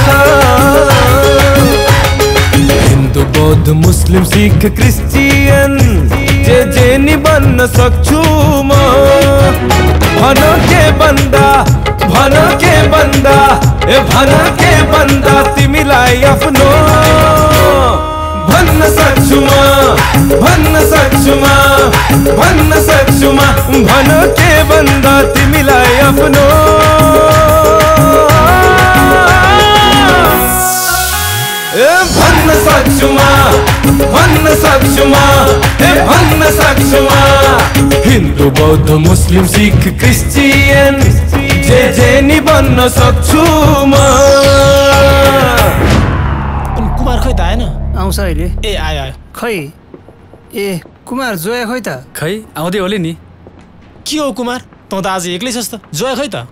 I: हिन्दू बौद्ध मुस्लिम सिख क्रिस्चियन जे जे नि बन्न सक्छु म भन के बन्दा भन के बन्दा ए भन के बन्दा तिमीलाई आफ्नो भन्न सक्छु म भन्न सक्छु म भन्न सक्छु म भन के बन्दा तिमीलाई आफ्नो ए भन्न सक्छु म भन्न सक्छु म ए भन्न सक्छु म हिन्दू बौद्ध मुस्लिम सिख क्रिस्चियन जे जे नि बन्न सक्छु म
F: कुमार खै त आएन
J: आउँछ अहिले
F: ए आयो आयो
J: खै ए कुमार जोया खै त
G: खै आउँदै होले नि
F: के हो कुमार तँ त आज एक्लै छस् त जोया खै त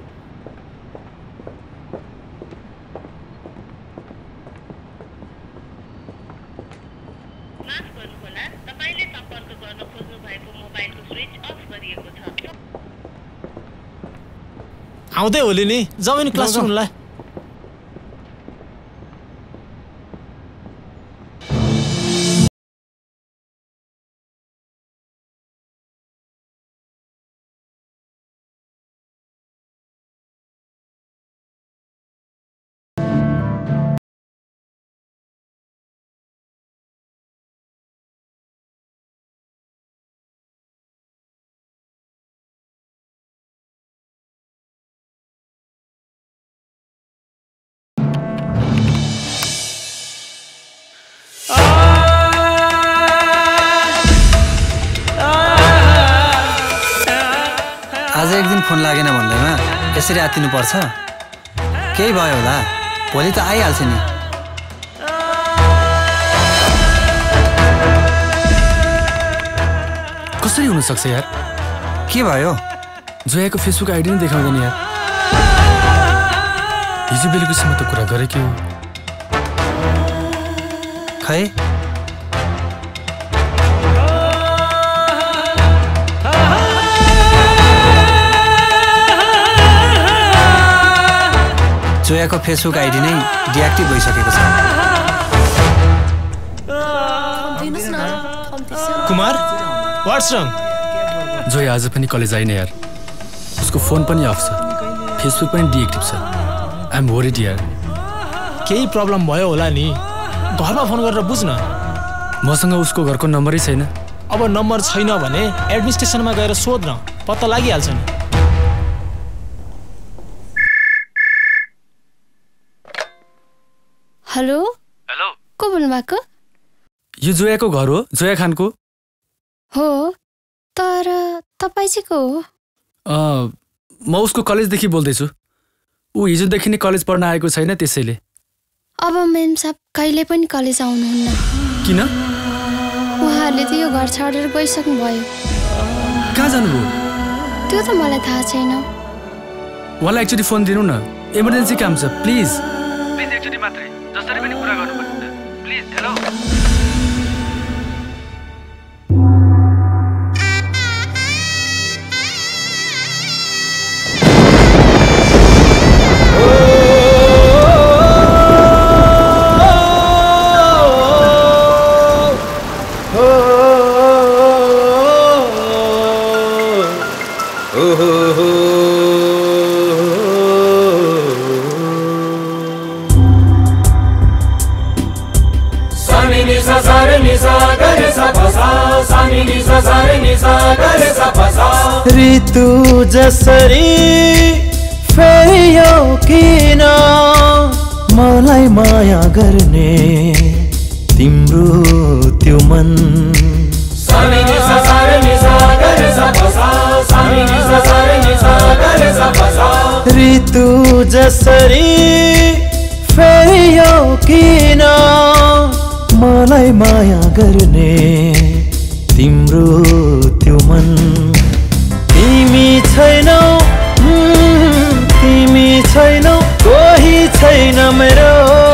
F: आउँदै होली नि जाऊ नि क्लास रुमलाई
J: आज एक दिन फोन लागेन भन्दैमा यसरी आत्तिनु पर्छ केही भयो होला भोलि त आइहाल्छ नि
G: कसरी हुन सक्छ यार
J: के भयो
G: जोयाको फेसबुक आइडी नै देखाउँदैन यार हिजो बेलुकीसम्म त कुरा गरेको हो
J: खै जोयाको फेसबुक आइडी नै डिएक्टिभ भइसकेको छ
F: कुमार व्हाट्स रङ
G: जोया आज पनि कलेज आइन यार उसको फोन पनि अफ छ फेसबुक पनि डिएक्टिभ छ आई एम वरिड यार
F: केही प्रब्लम भयो होला नि घरमा फोन गरेर बुझ्न
G: मसँग उसको घरको नम्बरै छैन
F: अब नम्बर छैन भने एडमिनिस्ट्रेसनमा गएर सोध्न पत्ता लागिहाल्छ नि
P: हेलो
G: हेलो
P: को बोल्नु भएको
G: यो जोयाको घर हो जोया खानको
P: हो तर तपाईँ चाहिँ को हो
G: म उसको कलेजदेखि बोल्दैछु ऊ हिजोदेखि नै कलेज पढ्न आएको छैन त्यसैले
P: अब म्याम साहब कहिले पनि कलेज आउनुहुन्न
G: किन
P: उहाँहरूले त यो घर छोडेर गइसक्नु भयो
G: कहाँ जानुभयो
P: त्यो त मलाई थाहा छैन
G: उहाँलाई एकचोटि फोन दिनु न इमर्जेन्सी काम छ प्लिज प्लिज एकचोटि मात्रै जसरी पनि कुरा गर्नुपर्छ प्लिज हेलो
I: ऋतु जसरी फेरियो किन मलाई माया गर्ने तिम्रो त्यो मन ऋतु जसरी फेरियो किन मलाई माया गर्ने तिम्रो त्यो मन तिमी छैनौ तिमी छैनौ कोही छैन मेरो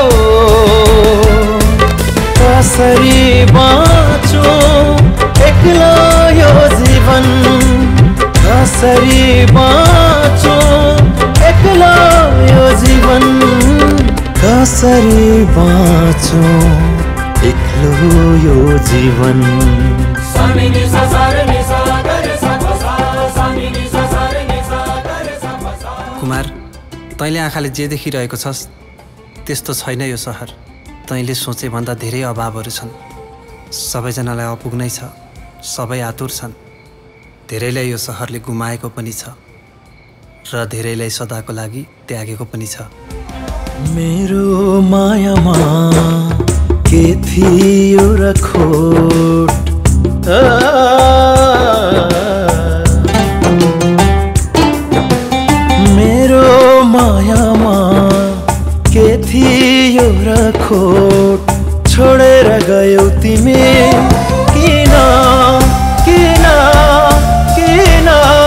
I: कसरी बाँचो एक्लो यो जीवन कसरी बाँचो एक्लो यो जीवन कसरी बाँचो एक्लो यो जीवन
J: कुमार तैँले आँखाले जे देखिरहेको छस् त्यस्तो छैन यो सहर तैँले सोचे भन्दा धेरै अभावहरू छन् सबैजनालाई अपुग्नै छ सबै आतुर छन् धेरैलाई यो सहरले गुमाएको पनि छ र धेरैलाई सदाको लागि त्यागेको पनि छ
I: मेरो मायामा के थियो र खोट मेरो मायामा के थियो र खोट छोडेर गयौ तिमी किन किन किन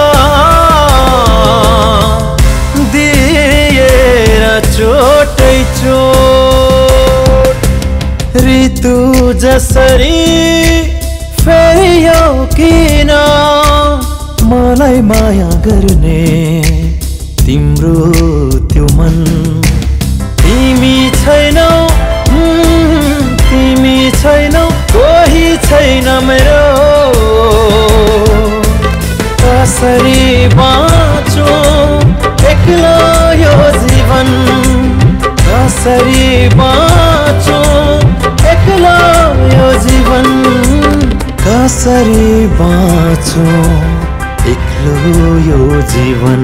I: दिएर चोटै चोट ऋतु जसरी फेरियो किन मलाई माया गर्ने तिम्रो त्यो मन तिमी छैनौ तिमी छैनौ कोही छैन मेरो कसरी बाँचो एक्लो यो जीवन कसरी बाँचो एक्लो यो जीवन कसरी बाँचो एक्लो यो जीवन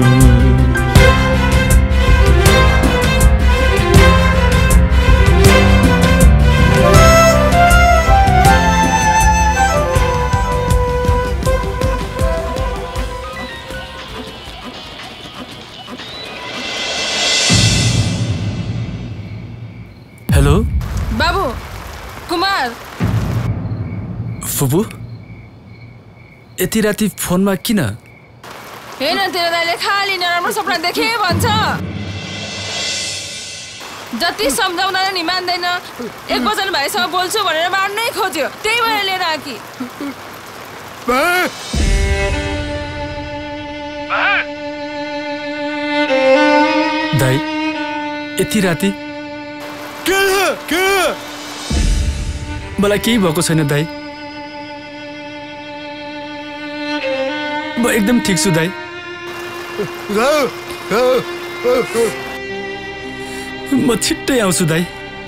G: हेलो
H: बाबु कुमार
G: फुपू यति राति फोनमा किन
H: हेर तेरो दाइले खाली नराम्रो सपना देखे भन्छ जति सम्झाउँदा नि मान्दैन एक वचन भाइसँग बोल्छु भनेर मार्नै खोज्यो त्यही भएर लिएर आकी
G: दाइ यति राति मलाई केही भएको छैन दाइ म एकदम ठिक छु दाइ म छिट्टै आउँछु दाइ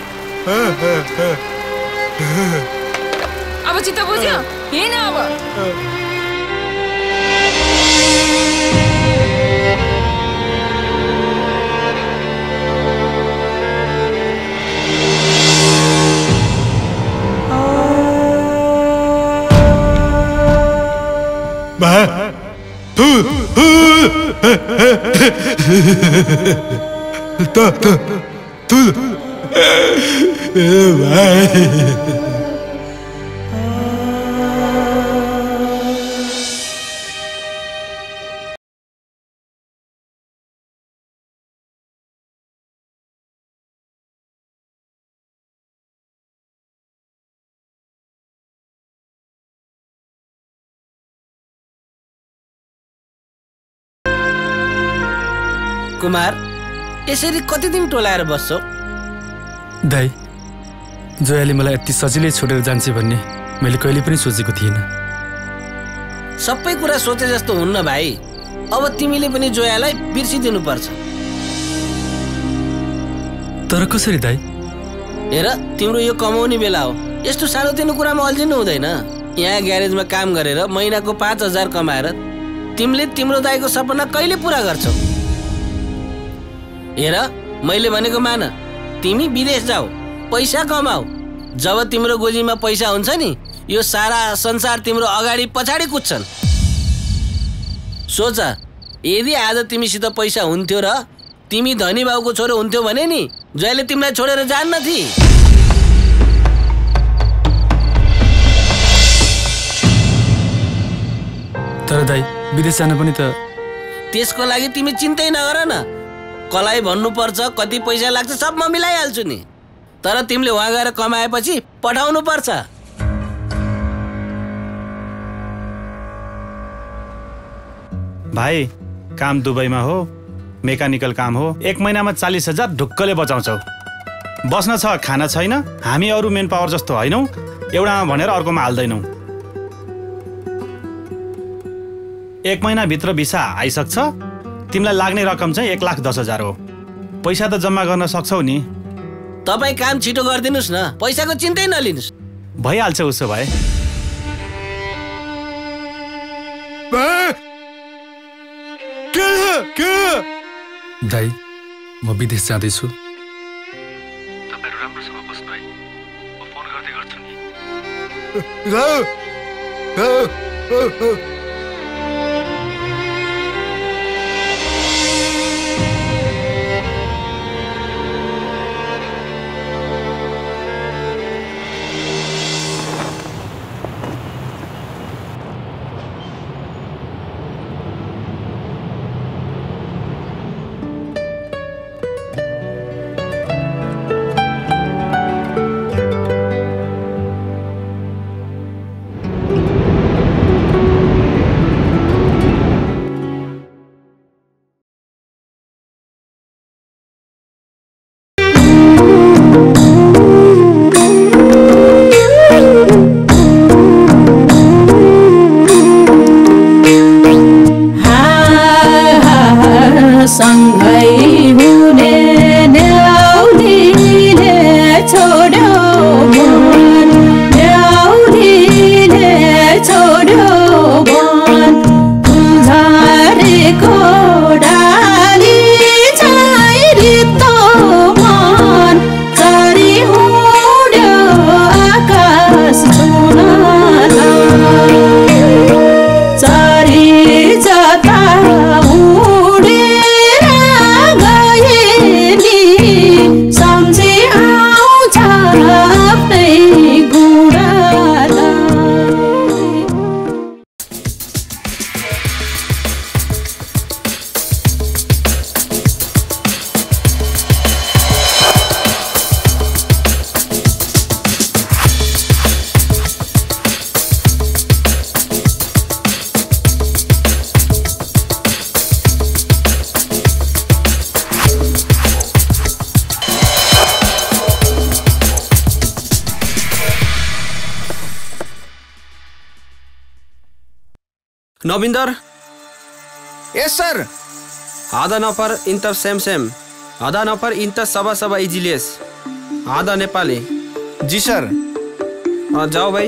H: अब चित्त बुझ्यो हिँड अब
N: कुमार यसरी कति दिन टोलाएर बस्छौ
G: दाइ जोयाले मलाई यति सजिलै छोडेर जान्छ भन्ने मैले कहिले पनि सोचेको थिइनँ
N: सबै कुरा सोचे जस्तो हुन्न भाइ अब तिमीले पनि जोयालाई बिर्सिदिनु पर्छ।
G: तर कसरी दाइ?
N: हेर तिम्रो यो कमाउने बेला हो, यस्तो सानोतिनो कुरामा अल्झिनु हुँदैन। यहाँ ग्यारेजमा काम गरेर महिनाको पाँच हजार कमाएर तिमीले तिम्रो दाइको सपना कहिले पुरा गर्छौ? हेर मैले भनेको मान, तिमी विदेश जाऊ, पैसा कमाऊ। जब तिम्रो गोजीमा पैसा हुन्छ नि, यो सारा संसार तिम्रो अगाडि पछाडि कुद्छन्। सोच, यदि आज तिमीसित पैसा हुन्थ्यो र तिमी धनी बाउको छोरो हुन्थ्यो भने नि जहिले तिमीलाई छोडेर जान्न थिए।
G: तर दाइ विदेश जान पनि त
N: त्यसको लागि तिमी चिन्तै नगर न। कलाई भन्नुपर्छ, कति पैसा लाग्छ सब म मिलाइहाल्छु नि। तर तिमीले वहाँ गएर कमाएपछि पठाउनु पर्छ।
O: भाइ काम दुबईमा हो, मेकानिकल काम हो। एक महिनामा चालिस हजार ढुक्कले बचाउँछौ। बस्न छ, खाना छैन। हामी अरू मेन पावर जस्तो होइनौँ, एउटामा भनेर अर्कोमा हाल्दैनौँ। एक महिनाभित्र भिसा आइसक्छ। तिमीलाई लाग्ने रकम चाहिँ एक लाख दस हजार हो। पैसा त जम्मा गर्न सक्छौ नि।
N: तपाईँ काम छिटो गरिदिनुहोस् न, पैसाको चिन्तै नलिनुहोस्।
O: भइहाल्छ उसो भए।
G: दाइ म विदेश जाँदैछु।
D: तपाईँहरू राम्रोसँग बस्नु है, म फोन गर्दै गर्छु नि।
M: Navinder, yes sir. आधा नपर इन्टर सेम सेम, आधा नपर इन्टर सबा सबा इजिलियस, आधा नेपाली। जी सर। जाओ भाइ।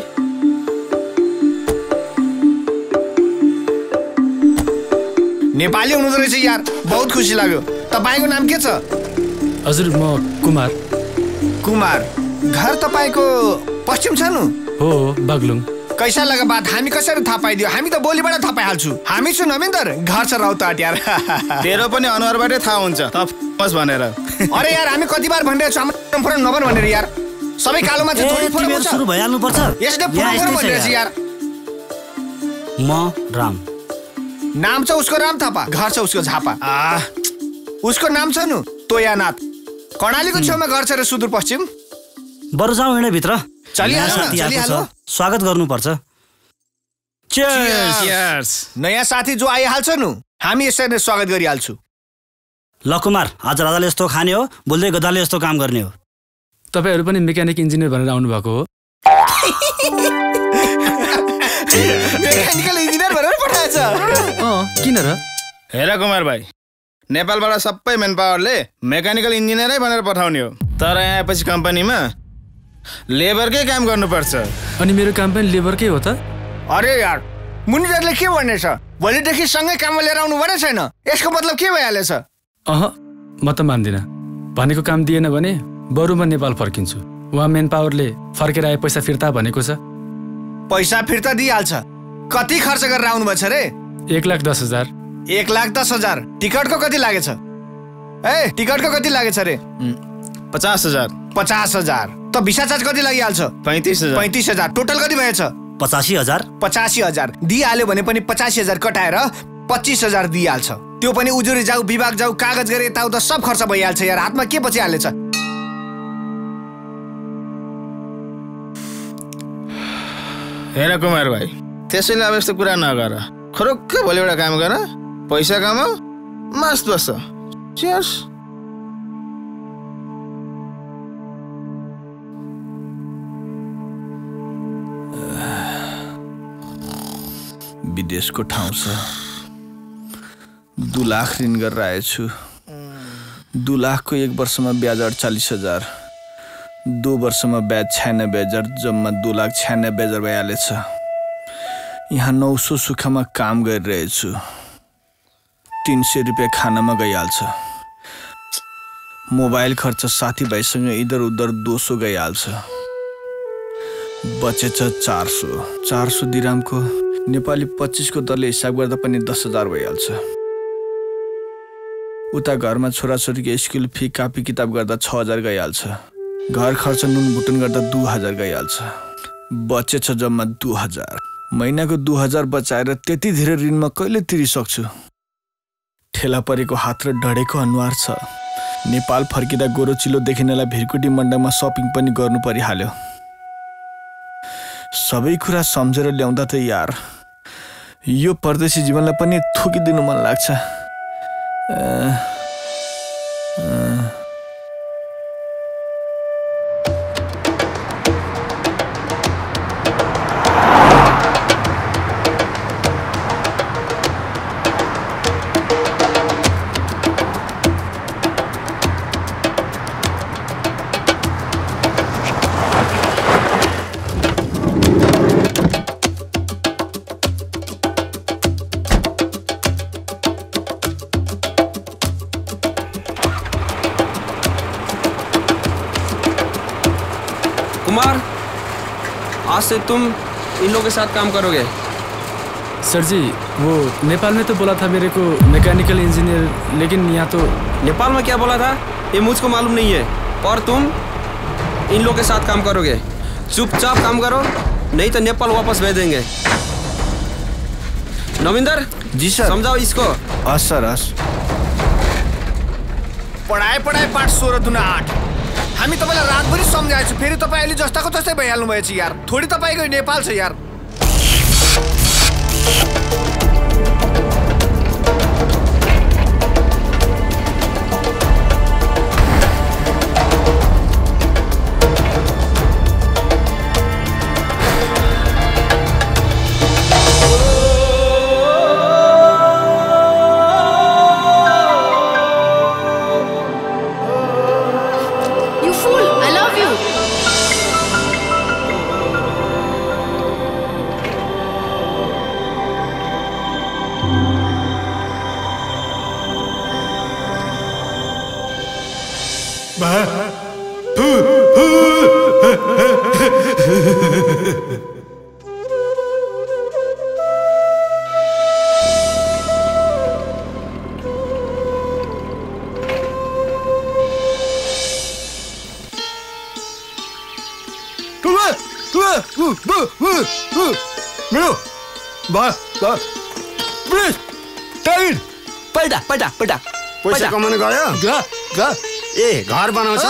M: नेपाली हुनुहुँदो रहेछ यार, बहुत खुसी लाग्यो। तपाईँको नाम के छ?
G: हजुर म कुमार।
M: कुमार, घर तपाईँको पश्चिम छ नु?
G: हो, बागलुङ।
M: कैसा लगा बात? हामी कसरी थाहा पाइदियो? हामी त बोलीबाट थाहा पाइहाल्छु। हामी छु नविन्दर, घर छ राउतहट यार।
R: तेरो पनि अनुहारबाटै थाहा हुन्छ त बस भनेर।
M: अरे यार हामी कति बार भनिरहेको छु हाम्रो फरक नबन भनेर यार। सबै कालोमा चाहिँ थोरै फरक हुन्छ।
S: सुरु भइहाल्नु पर्छ।
M: यसले फरक भनिरहेछ यार।
S: म राम।
M: नाम छ उसको राम थापा, घर छ उसको झापा। आ उसको नाम छ नु तोयानाथ। कर्णालीको छेउमा घर छ रे सुदूर पश्चिम।
S: बरु जाउँ हिँडे भित्र।
M: चलिहाल्नु।
S: स्वागत गर्नुपर्छ।
M: चियर्स। नयाँ साथी जो आइहाल्छ नु, हामी यसरी नै स्वागत गरिहाल्छु।
S: ल कुमार, आज राजाले यस्तो खाने हो, बोल्दै गदाले यस्तो काम गर्ने हो।
G: तपाईँहरू पनि मेकानिक इन्जिनियर भनेर आउनु भएको हो?
M: मेकानिकल इन्जिनियर भनेर पठाएछ।
G: अँ, किन र?
R: हेर कुमार भाइ, नेपालबाट सबै मेन पावरले मेकानिकल इन्जिनियरै भनेर पठाउने हो, तर यहाँ आएपछि कम्पनीमा लेबरकै काम गर्नुपर्छ।
G: अनि मेरो काम पनि लेबरकै हो त?
T: अरे यार, मुनिटरले के भनेछ? भोलिदेखि सँगै काममा लिएर आउनु पर्ने छैन। यसको मतलब के भइहालेछ?
G: अह, म त मान्दिनँ। भनेको काम दिएन भने बरु म नेपाल फर्किन्छु। उहाँ मेन पावरले फर्केर आए पैसा फिर्ता भनेको छ।
T: पैसा फिर्ता दिइहाल्छ। कति खर्च गरेर आउनु भएको छ रे?
G: एक लाख दस हजार।
T: एक लाख दस हजार। टिकटको कति लागेछ? ए टिकटको कति लागेछ रे?
R: पचास हजार।
T: पचास हजार। त भिसा चार्ज कति लागिहाल्छ?
R: पैँतिस हजार।
T: पैँतिस हजार। टोटल कति भएछ?
S: पचासी हजार।
T: पचासी हजार दिइहाल्यो भने पनि पचासी हजार कटाएर पच्चिस हजार दिइहाल्छ। त्यो पनि उजुरी जाऊ, विभाग जाऊ, कागज गरे यताउता सब खर्च भइहाल्छ यार। हातमा के बचिहालेछ?
R: हेर कुमार भाइ, त्यसैले अब यस्तो कुरा नगर। खरोक्क भोलि एउटा काम गर, पैसा कमाऊ, मस्त बस्छ। चियर्स। विदेशको ठाउँ छ, दु लाख ऋण गरेर आएछु। दु लाखको एक वर्षमा ब्याज अडचालिस हजार, दो वर्षमा ब्याज छ्यानब्बे हजार, जम्मा दु लाख छ्यानब्बे हजार भइहालेछ। यहाँ नौ सौ सुखमा काम गरिरहेछु। तिन सय रुपियाँ खानामा गइहाल्छ। मोबाइल खर्च साथीभाइसँग इधर उधर दो सौ गइहाल्छ। बचेछ चार सौ। चार सौ दिरामको नेपाली पच्चिसको दरले हिसाब गर्दा पनि दस हजार भइहाल्छ। उता घरमा छोराछोरीको स्कुल फी कापी किताब गर्दा छ हजार गइहाल्छ। घर खर्च नुन भुटन गर्दा दु हजार गइहाल्छ। बचेछ जम्मा दु हजार। महिनाको दु हजार बचाएर त्यति धेरै ऋण म कहिले तिरिसक्छु? ठेला परेको हात र डढेको अनुहार छ। नेपाल फर्किँदा गोरो चिलो देखिनेलाई भिरकुटी मण्डपमा सपिङ पनि गर्नु परिहाल्यो। सबै कुरा सम्झेर ल्याउँदा त यार यो परदेशी जीवनलाई पनि थुकिदिनु मन लाग्छ।
M: कुमार, आज से तुम इन लोगों के साथ काम करोगे?
G: सर जी, वो नेपाल में तो बोला था मेरे को मैकेनिकल इंजीनियर, लेकिन यहाँ तो।
M: नेपाल में क्या बोला था ये मुझको मालूम नहीं है, पर तुम इन लोगों के साथ काम करोगे। चुपचाप काम करो, नहीं तो नेपाल वापस भेज देंगे। नविंदर
T: जी सर,
M: समझाओ इसको।
T: हस् सर, हस्। पढाए पढाए पाठ सोह्र दुना आठ। हामी तपाईँलाई रातभरि सम्झाएछु, फेरि तपाईँ अहिले जस्ताको तस्तै भइहाल्नु भएछ यार। थोडी तपाईँको नेपाल छ यार। पल्टा पल्टा पल्टा पैसा कमाउनु गयो ग ग ए घर बनाउँछ।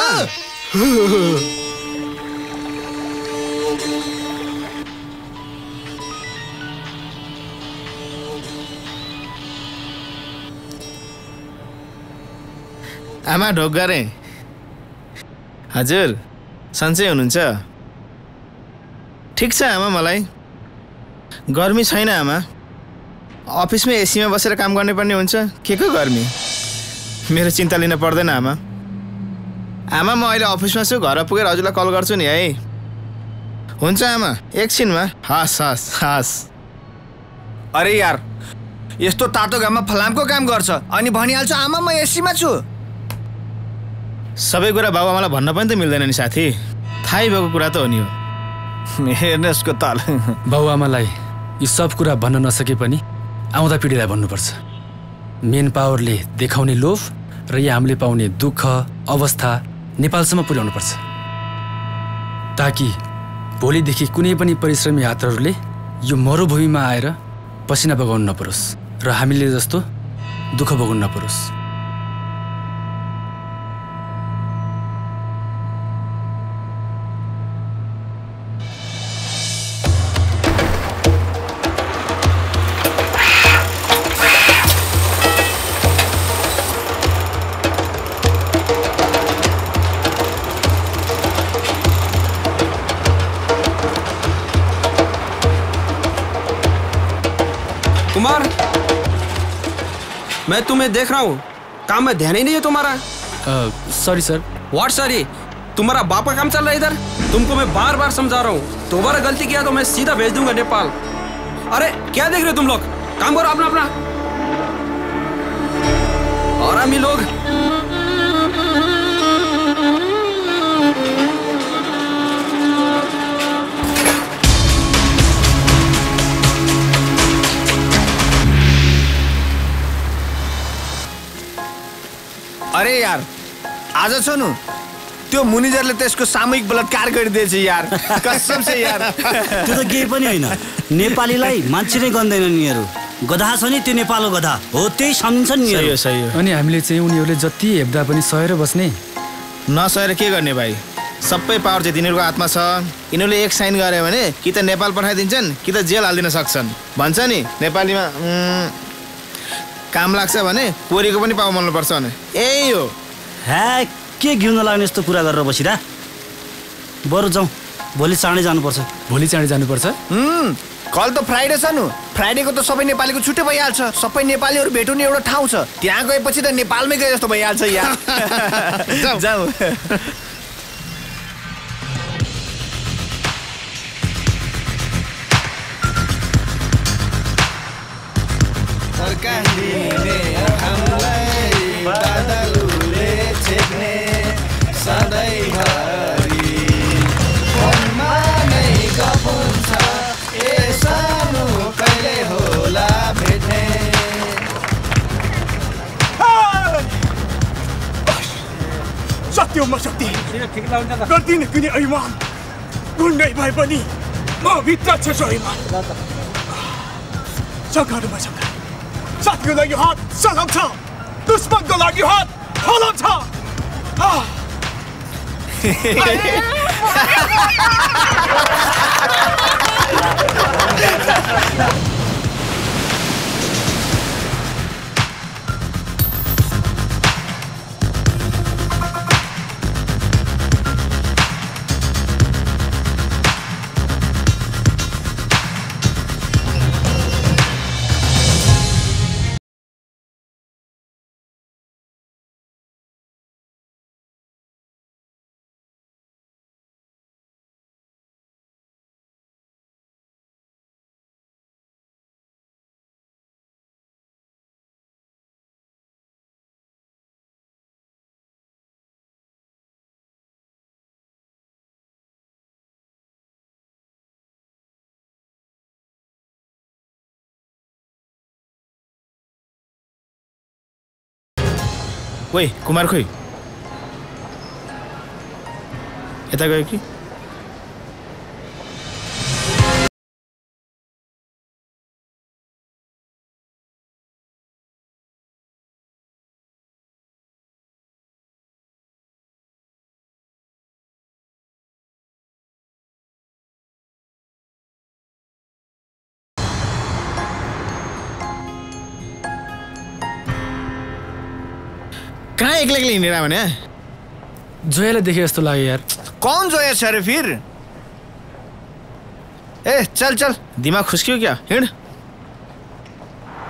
R: आमा ढोगरे, हजुर सन्चै हुनुहुन्छ? ठिक छ आमा, मलाई गर्मी छैन आमा, अफिसमा एसीमा बसेर काम गर्ने पर्ने हुन्छ के को गर्मी। मेरो चिन्ता लिन पर्दैन आमा। आमा म अहिले अफिसमा छु, घर पुगेर हजुरलाई कल गर्छु नि है। हुन्छ आमा, एकछिनमा। हस् हस् हस्। अरे यार, यस्तो तातो घाममा फलामको काम गर्छ अनि भनिहाल्छ आमा म एसीमा छु। सबै कुरा बाबुआमालाई भन्न पनि त मिल्दैन नि साथी, थाहै भएको कुरा त हो नि। हेर्नु यसको ताल।
G: बाबुआमालाई यी सब कुरा भन्न नसके पनि आउँदा पिँढीलाई भन्नुपर्छ। मेन पावरले देखाउने लोभ र यहाँ हामीले पाउने दुःख अवस्था नेपालसम्म पुर्याउनुपर्छ, ताकि भोलिदेखि कुनै पनि परिश्रमी हातहरूले यो मरुभूमिमा आएर पसिना बगाउनु नपरोस् र हामीले जस्तो दुःख भोग्नु नपरोस्।
M: कुमार, मैं तुम्हें देख रहा हूँ, काम में ध्यान ही नहीं है तुम्हारा।
G: Sorry sir.
M: What sorry? तुम्हारा बाप का काम चल रहा है इधर। तुमको मैं बार बार समझा रहा हूँ, दोबारा गलती किया तो मैं सीधा भेज दूंगा नेपाल। अरे क्या देख रहे हो तुम लोग, काम करो अपना अपना। और हम ही लोग
R: अरे यार, आज छ नु त्यो मुनिजरले त्यसको सामूहिक बलात्कार गरिदिएछ यार, कसम से यार।
S: त्यो त केही पनि होइन, नेपालीलाई मान्छे नै गन्दैनन् यिनीहरू। गधा छ नि त्यो नेपालको गधा हो, त्यही सम्झन्छन् नि।
G: सही हो सही हो। अनि हामीले चाहिँ उनीहरूले जति हेप्दा पनि सहेर बस्ने,
R: नसहेर के गर्ने भाइ। सबै पावर चाहिँ तिनीहरूको हातमा छ। यिनीहरूले एक साइन गरे भने कि त नेपाल पठाइदिन्छन् कि त जेल हालिदिन सक्छन्। भन्छ नि नेपालीमा काम लाग्छ भने पोरीको पनि पाउ मनपर्छ भने यही हो।
S: हे के घिउ नलाग्ने यस्तो कुरा गरेर बसिरा। बरु जाउँ, भोलि चाँडै जानुपर्छ।
G: भोलि चाँडै जानुपर्छ?
R: कल त फ्राइडे छ नु, फ्राइडेको त सबै नेपालीको छुट्टै भइहाल्छ। सबै नेपालीहरू भेटुने एउटा ठाउँ छ, त्यहाँ गएपछि त नेपालमै गए जस्तो भइहाल्छ यार। जाऊ। सरकारले हामीलाई बादलले छेक्ने सधैँभरि फोनमा नै गफ हुन्छ, ए सानो कहिले होला भेट्ने।
U: सत्य म शक्ति गर्दिन कुनै ऐमान, गुन्डै भए पनि म भित्र छ ऐमान। सघारमा सघा साथीको लागि हात सलाम छ, दुश्मनको लागि हात हलाम छ।
R: ओइ कुमार खोइ यता गयो कि? कहाँ एक्लै एक्लै हिँडेर भने?
G: जोयालाई देखे जस्तो लाग्यो यार।
R: कौन जोया छ रे फिर? ए चल चल, दिमाग खुस्क्यो क्या? हिँड।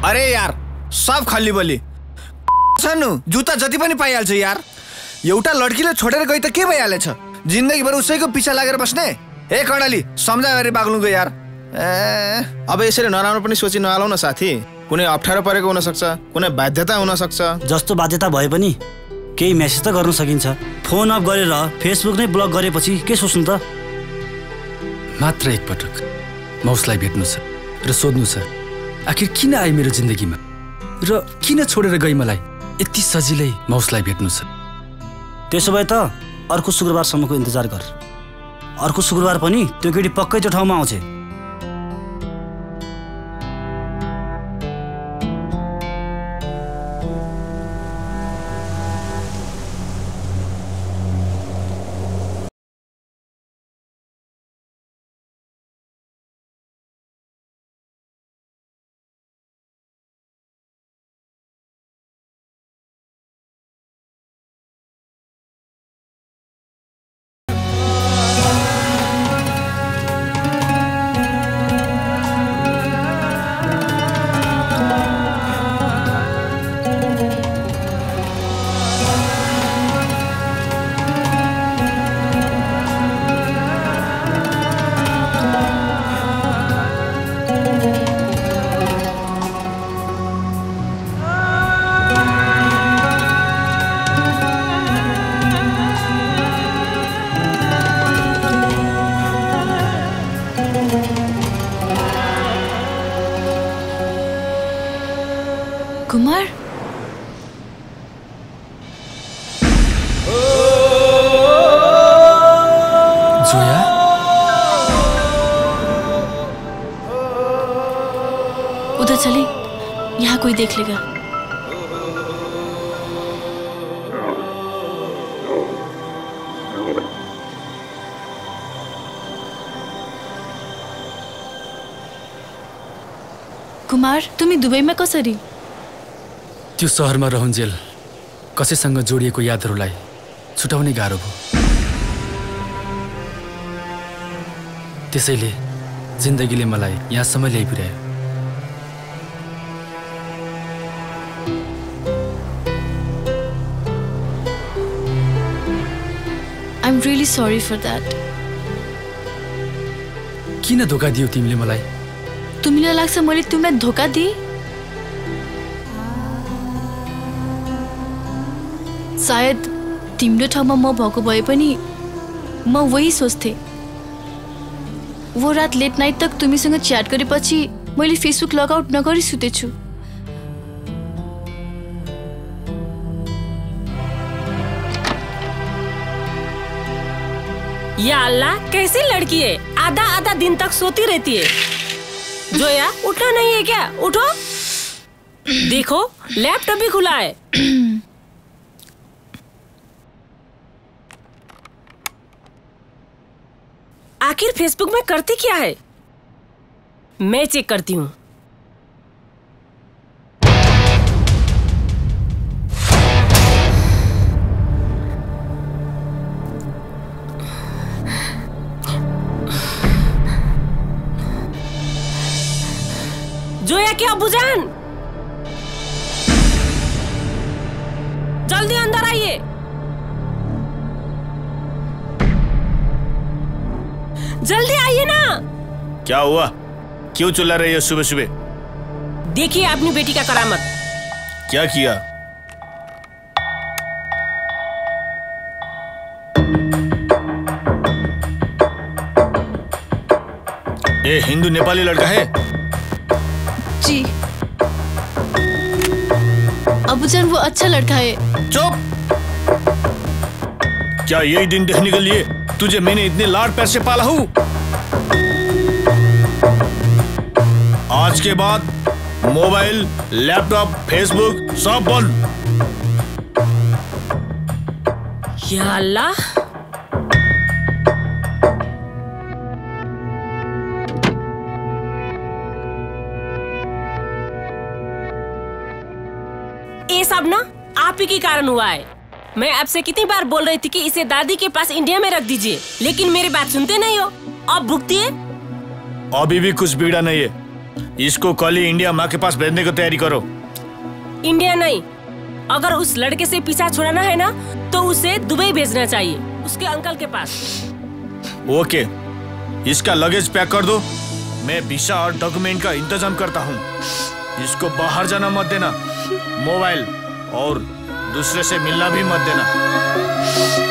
T: अरे यार सब खल्ली बली छनु जुत्ता जति पनि पाइहाल्छ यार। एउटा लड्कीले छोडेर गई त के भइहालेछ? जिन्दगीभर उसैको पिछा लागेर बस्ने? ए कर्णाली सम्झा गरी बाग्लुङको यार।
A: ए अब यसरी नराम्रो पनि सोची नहालौ न साथी। कुनै अप्ठ्यारो परेको हुन सक्छ, कुनै बाध्यता हुन सक्छ।
S: जस्तो बाध्यता भए पनि केही मेसेज त गर्न सकिन्छ। फोन अफ गरेर फेसबुक नै ब्लक गरेपछि के सोच्नु त?
G: मात्र एकपटक म उसलाई भेट्नु छ र सोध्नु छ आखिर किन आए मेरो जिन्दगीमा र किन छोडेर गई मलाई। यति सजिलै म उसलाई भेट्नु छ।
S: त्यसो भए त अर्को शुक्रबारसम्मको इन्तजार गर। अर्को शुक्रबार पनि त्यो केटी पक्कै त्यो ठाउँमा आउँछ।
K: कुमार
G: जोया
K: उधर चले, यहाँ कोई देख लेगा। कुमार तुम्ही दुबईमा कसरी?
G: त्यो सहरमा रहन्जेल कसैसँग जोडिएको यादहरूलाई छुटाउने गाह्रो भयो। त्यसैले जिन्दगीले मलाई यहाँसम्म ल्याइपुर्यायो।
K: I'm really sorry for that.
G: किन धोका दियौ तिमीले मलाई?
K: तिमीलाई लाग्छ मैले तिमीलाई धोका दिए? सायद तिम्रो ठाउँमा म भएको भए पनि म वही सोच्थे। वो रात लेट नाइट तक तिमीसँग च्याट गरेपछि मैले फेसबुक लगआउट नगरी सुतेछु।
E: या अल्लाह कैसी लड़की है, आधा आधा दिन तक सोती रहती है। जोया उठना नहीं है क्या? उठो, देखो लैपटॉप भी खुला है। आखिर फेसबुक में करती क्या है? मैं चेक करती हूँ। जोया क्या अबूजान, जल्दी अंदर आइए। जल्दी आइए ना।
A: क्या हुआ? क्यों चिल्ला रही है सुबह सुबह?
E: देखिए अपनी बेटी का करामत।
A: क्या किया? ये हिंदू नेपाली लड़का है?
K: जी अबूजान वो अच्छा लड़का है।
A: चुप! क्या यही दिन देखने के लिए तुझे मैंने इतने लाड प्यार से पाला हूँ? आज के बाद मोबाइल, लैपटॉप, फेसबुक सब बंद।
E: या अल्लाह, ये सब ना आप ही के कारण हुआ है। मैं आपसे कितनी बार बोल रही थी कि इसे दादी के पास इंडिया में रख दीजिए, लेकिन मेरी बात सुनते नहीं हो। अब भुगतिए।
A: अभी भी कुछ बीड़ा नहीं है। इसको कल ही इंडिया माँ के पास भेजने की तैयारी करो।
E: इंडिया नहीं, अगर उस लड़के से पीछा छुड़ाना है ना तो उसे दुबई भेजना चाहिए, उसके अंकल के पास।
A: ओके, इसका लगेज पैक कर दो, मैं वीजा और डॉक्यूमेंट का इंतजाम करता हूँ। इसको बाहर जाना मत देना, मोबाइल और दूसरे से मिलना भी मत देना।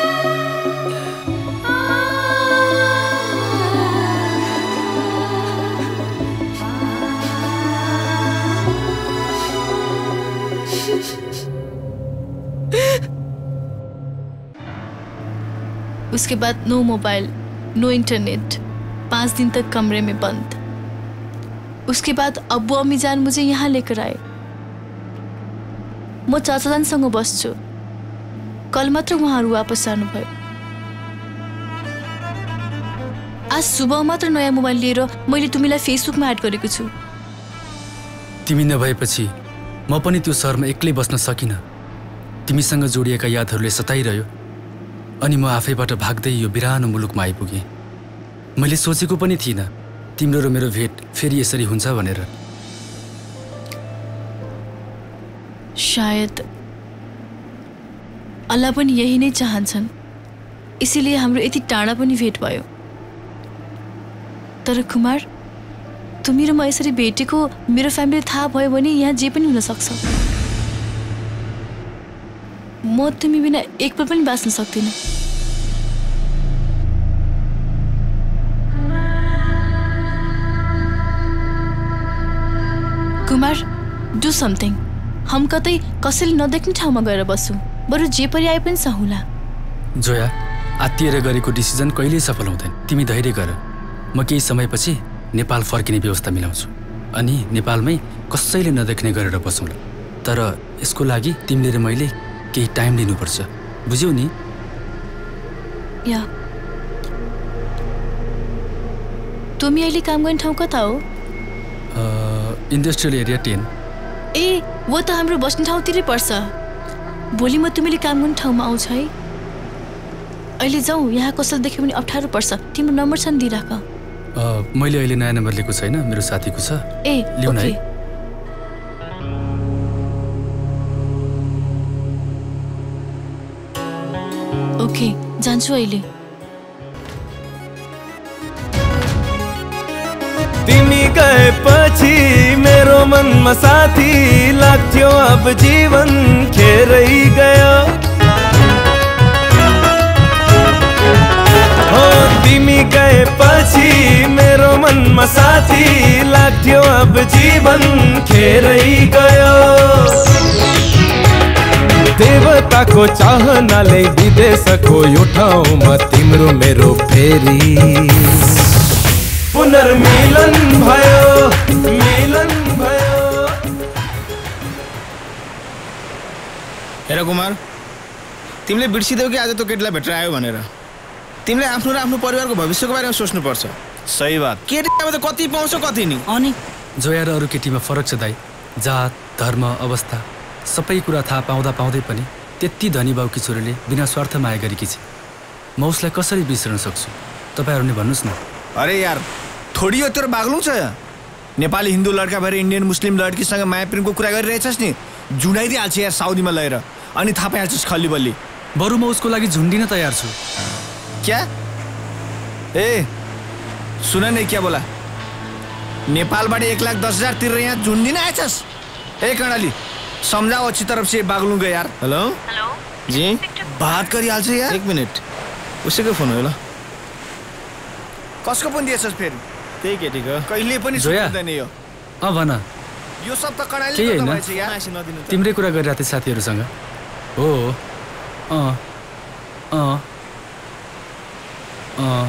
K: उसके बाद नो मोबाइल, नो इंटरनेट, पाँच दिन तक कमरे में बंद। उसके बाद अब्बू अम्मी जान मुझे यहाँ लेकर आए। म चाचाजानसँग बस्छु। कल मात्र उहाँहरू वापस जानुभयो। आज सुबह मात्र नयाँ मोबाइल लिएर मैले तिमीलाई फेसबुकमा एड गरेको छु।
G: तिमी नभएपछि म पनि त्यो सहरमा एक्लै बस्न सकिनँ। तिमीसँग जोडिएका यादहरूले सताइरह्यो अनि म आफैबाट भाग्दै यो बिरानो मुलुकमा आइपुगेँ। मैले सोचेको पनि थिइनँ तिम्रो र मेरो भेट फेरि यसरी हुन्छ भनेर।
K: शायद अल्लाह पनि यही नै चाहन्छन्, इसीलिए हाम्रो यति टाढा पनि भेट भयो। तर कुमार, तिमी र म यसरी भेटेको मेरो फ्यामिली थाहा भयो भने यहाँ जे पनि हुन सक्छ। म तिमी बिना एक पल पनि बाँच्न सक्दिनँ। Kumar, do something. हम कतै कसैले नदेख्ने ठाउँमा गएर बसौँ, बरु जे परि आए पनि सहुला।
G: जोया, आत्तिएर गरेको डिसिजन कहिल्यै सफल हुँदैन। तिमी धैर्य गर, म केही समयपछि नेपाल फर्किने व्यवस्था मिलाउँछु अनि नेपालमै कसैले नदेख्ने गरेर बसौँला। तर यसको लागि तिमीले र मैले केही टाइम लिनुपर्छ, बुझ्यौ नि?
K: या तिमी अहिले काम गर्ने ठाउँ कता हो?
G: Industrial area ten.
K: ए, वो त हाम्रो बस्ने ठाउँतिरै पर्छ। भोलि म तिमीले काम गर्ने ठाउँमा आउँछ है। अहिले जाउँ, यहाँ कसैले देख्यो भने अप्ठ्यारो पर्छ। तिम्रो नम्बर छ नि, दिइराख।
G: मैले अहिले नयाँ नम्बर लिएको छैन, मेरो साथीको छ।
K: ए,
G: लिउँ न है।
K: ओके, जान्छु अहिले।
I: तिमी गएपछि मेरो मनमा साथी लाग्थ्यो, अब जीवन खेरै गयो। हो तिमी गएपछि मेरो मनमा साथी लाग्थ्यो, अब जीवन खेरै गयो। देवताको चाहनाले विदेशको यो ठाउँमा तिम्रो मेरो फेरि पुनर्मिलन भयो, मिलन भयो।
A: हेर कुमार, तिमीले बिर्सिदेऊ कि आज त्यो केटीलाई भेटेर आयो भनेर। तिमीले आफ्नो र आफ्नो परिवारको भविष्यको बारेमा सोच्नुपर्छ। सही बात। केटीमा त कति पाउँछ कति नि।
G: अनि जोया र अरू केटीमा फरक छ दाइ। जात, धर्म, अवस्था सबै कुरा थाहा पाउँदा पाउँदै पनि त्यति धनी बाउकी छोरीले बिना स्वार्थ माया गरेकी छ। म उसलाई कसरी बिर्सन सक्छु? तपाईँहरू नै भन्नुहोस् न।
T: अरे यार, थोड़ी हो तेरो बाग्लुङ छ। नेपाली हिन्दू लड्का भएर इन्डियन मुस्लिम लड्कीसँग माया प्रेमको कुरा गरिरहेछस् नि, झुन्डाइदिइहाल्छ यार साउदीमा लगेर, अनि थाहा पाइहाल्छस् खल्ली बल्ली।
G: बरु म उसको लागि झुन्डिन तयार छु।
T: क्या? ए सुन नहीं, क्या बोला? नेपालबाट एक लाख दस हजार तिरेर यहाँ झुन्डिन आएछस्? ए कर्णाली, समझाओ अच्छी तरफ से बागलुङ गए यार।
A: हेलो
E: हेलो
A: जी,
T: बात गरिहाल्छ यार।
A: एक मिनट, उसैको फोन हो ल।
T: कसको पनि दिएछस् फेरि?
A: त्यही केटीको।
T: कहिले पनि सुन्दैन यो।
G: अ भन।
T: यो सब त कर्णाली
G: केही
T: गर्दा
G: हैन,
T: भएछ यार।
G: तिम्रै कुरा गरिरहेथे साथीहरूसँग। हो अ अ अ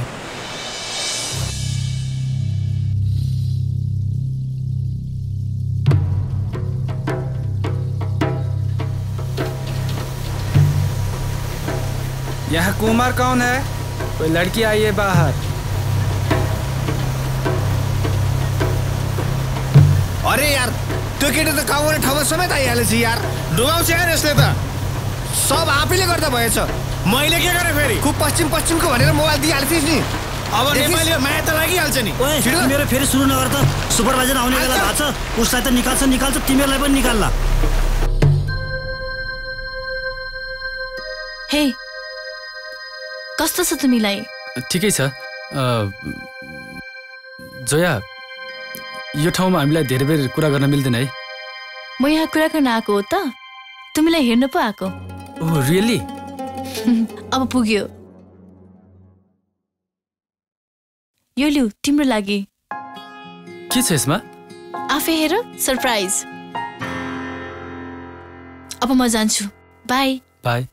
M: यहाँ कुमार कौन है? कोई लड़की आई है बाहर।
T: अरे यार, त्यो केटी त काम गर्ने ठाउँमा समेत आइहालेछ यार।
A: डुबाउँछ यार यसले त।
T: सब आफैले गर्दा भएछ।
A: मैले के गरेँ फेरि?
T: खुब पश्चिम पश्चिमको भनेर मोबाइल दिइहाल्थिस् नि। अब नेपाली माया त लागिहाल्छ नि।
S: ओए तिमीहरू फेरि सुरु नगर त। सुपरभाइजर आउने बेला भएको छ, उसलाई त निकाल्छ निकाल्छ तिमीहरूलाई पनि निकाल्ला।
K: हे कस्तो छ तिमीलाई?
G: ठिकै छ। जोया यो ठाउँमा हामीलाई धेरै बेर कुरा गर्न मिल्दैन है।
K: म यहाँ कुरा गर्न आएको हो त, तिमीलाई हेर्न पो आएको।
G: Oh really?
K: अब पुग्यो। यो लिऊ तिम्रो लागि।
G: के छ यसमा?
K: आफै हेर, सरप्राइज। अब म जान्छु, बाई।
G: बाई।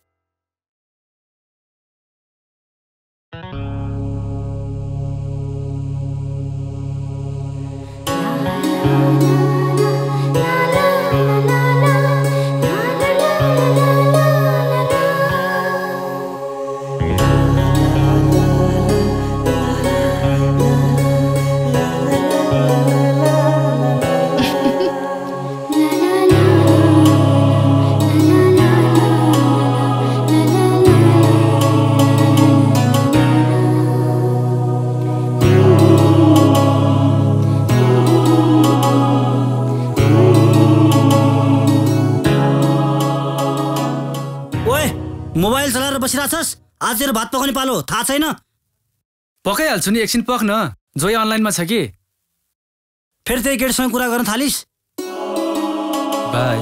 S: मोबाइल चलाएर बसिरहेछस्? आज तेरो भात पकाउने पालो थाहा छैन?
G: पकाइहाल्छु नि, एकछिन पक्न। जोया अनलाइनमा छ कि?
S: फेरि त्यही केटीसँग कुरा गर्न थालिस्?
G: बाई।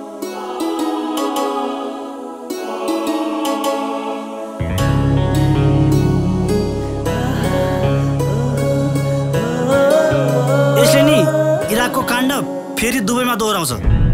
S: यसले नि इराकको काण्ड फेरि दुबईमा दोहोऱ्याउँछ।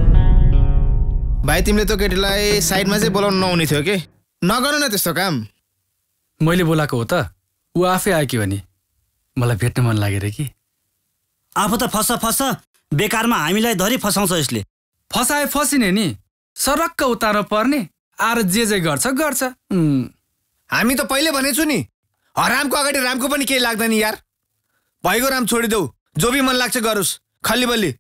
T: भाइ तिमीले त केटीलाई साइडमा चाहिँ बोलाउनु नहुने थियो के? नगर्नु न त्यस्तो काम।
G: मैले बोलाएको हो त, ऊ आफै आयो कि भने मलाई भेट्न मन लागेर कि।
S: आफू त फस फस बेकारमा हामीलाई धरी फसाउँछ यसले।
G: फसाए फसिने नि, सरक्क उतार्न पर्ने, आएर जे जे गर्छ गर्छ।
T: हामी त पहिले भनेछु नि, हरामको अगाडि रामको पनि केही लाग्दैन यार। भएको राम छोडिदेऊ, जो भी मन लाग्छ गरोस्, खल्ली बल्ली।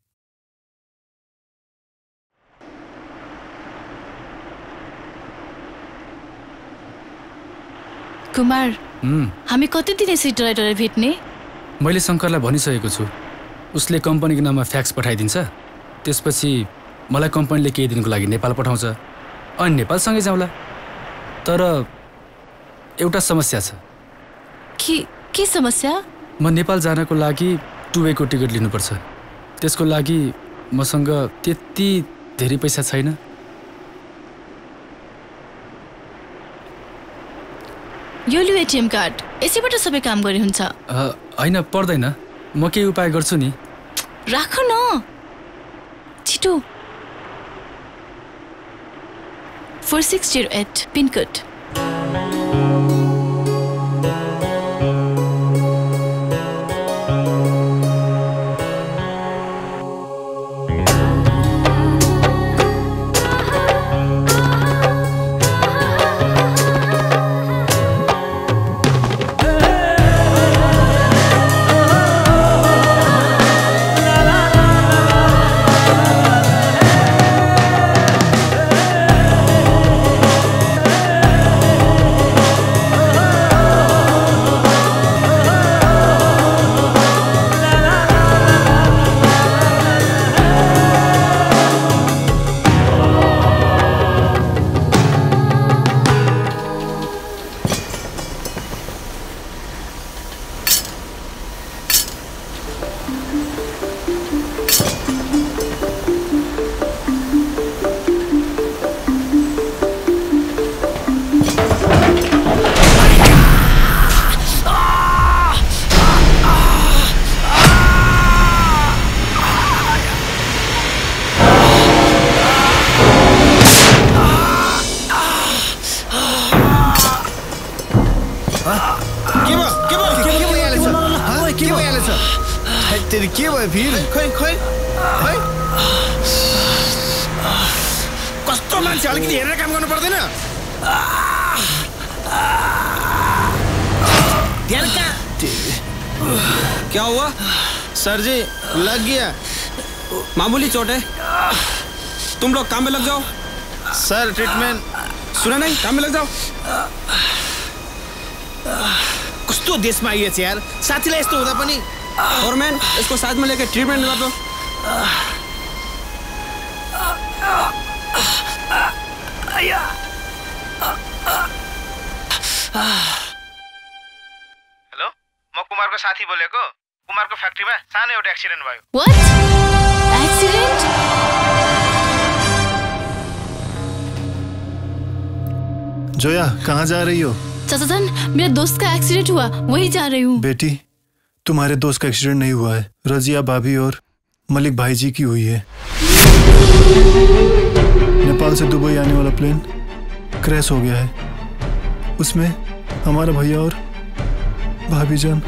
K: कुमार, हामी कति दिन यसरी डराइ डराइ भेट्ने?
G: मैले शङ्करलाई भनिसकेको छु, उसले कम्पनीको नाममा फ्याक्स पठाइदिन्छ। त्यसपछि मलाई कम्पनीले केही दिनको लागि नेपाल पठाउँछ, अनि नेपालसँगै जाउँला। तर एउटा समस्या छ।
K: के के समस्या?
G: म नेपाल जानको लागि टु वेको टिकट लिनुपर्छ। त्यसको लागि मसँग त्यति धेरै पैसा छैन।
K: यो लिऊ एटिएम कार्ड, यसैबाट सबै काम गरे हुन्छ।
G: होइन पर्दैन, म केही उपाय गर्छु नि।
K: राख न छिटो। Four six zero eight pincode.
T: के भयो फिर? खै खै खै कस्तो मान्छे, अलिकति हेरेर काम गर्नु पर्दैन?
M: क्या हुआ?
T: सर जी लग गया,
M: मामूली चोट है, तुम लोग काम में लग जाओ।
T: सर ट्रीटमेंट
M: सुना नहीं, काम में लग जाओ। कस्तो देशमा आइएछ यार साथीलाई यस्तो हुँदा पनि फोरम्यान यसको साथमा लिएर ट्रिटमेन्ट गर्नु
T: हेलो म कुमारको साथी बोलेको कुमारको फ्याक्ट्रीमा सानो एउटा एक्सिडेन्ट भयो
K: व्हाट एक्सिडेंट
Q: जोया कहाँ जा रही हो?
K: चाचा जान मेरे दोस्त का एक्सीडेंट हुआ वही जा रही हूँ।
Q: बेटी तुम्हारे दोस्त का एक्सीडेंट नहीं हुआ है, रजिया भाभी और मलिक भाई जी की हुई है। नेपाल से दुबई आने वाला प्लेन क्रैश हो गया है, उसमें हमारा भैया और भाभी जान।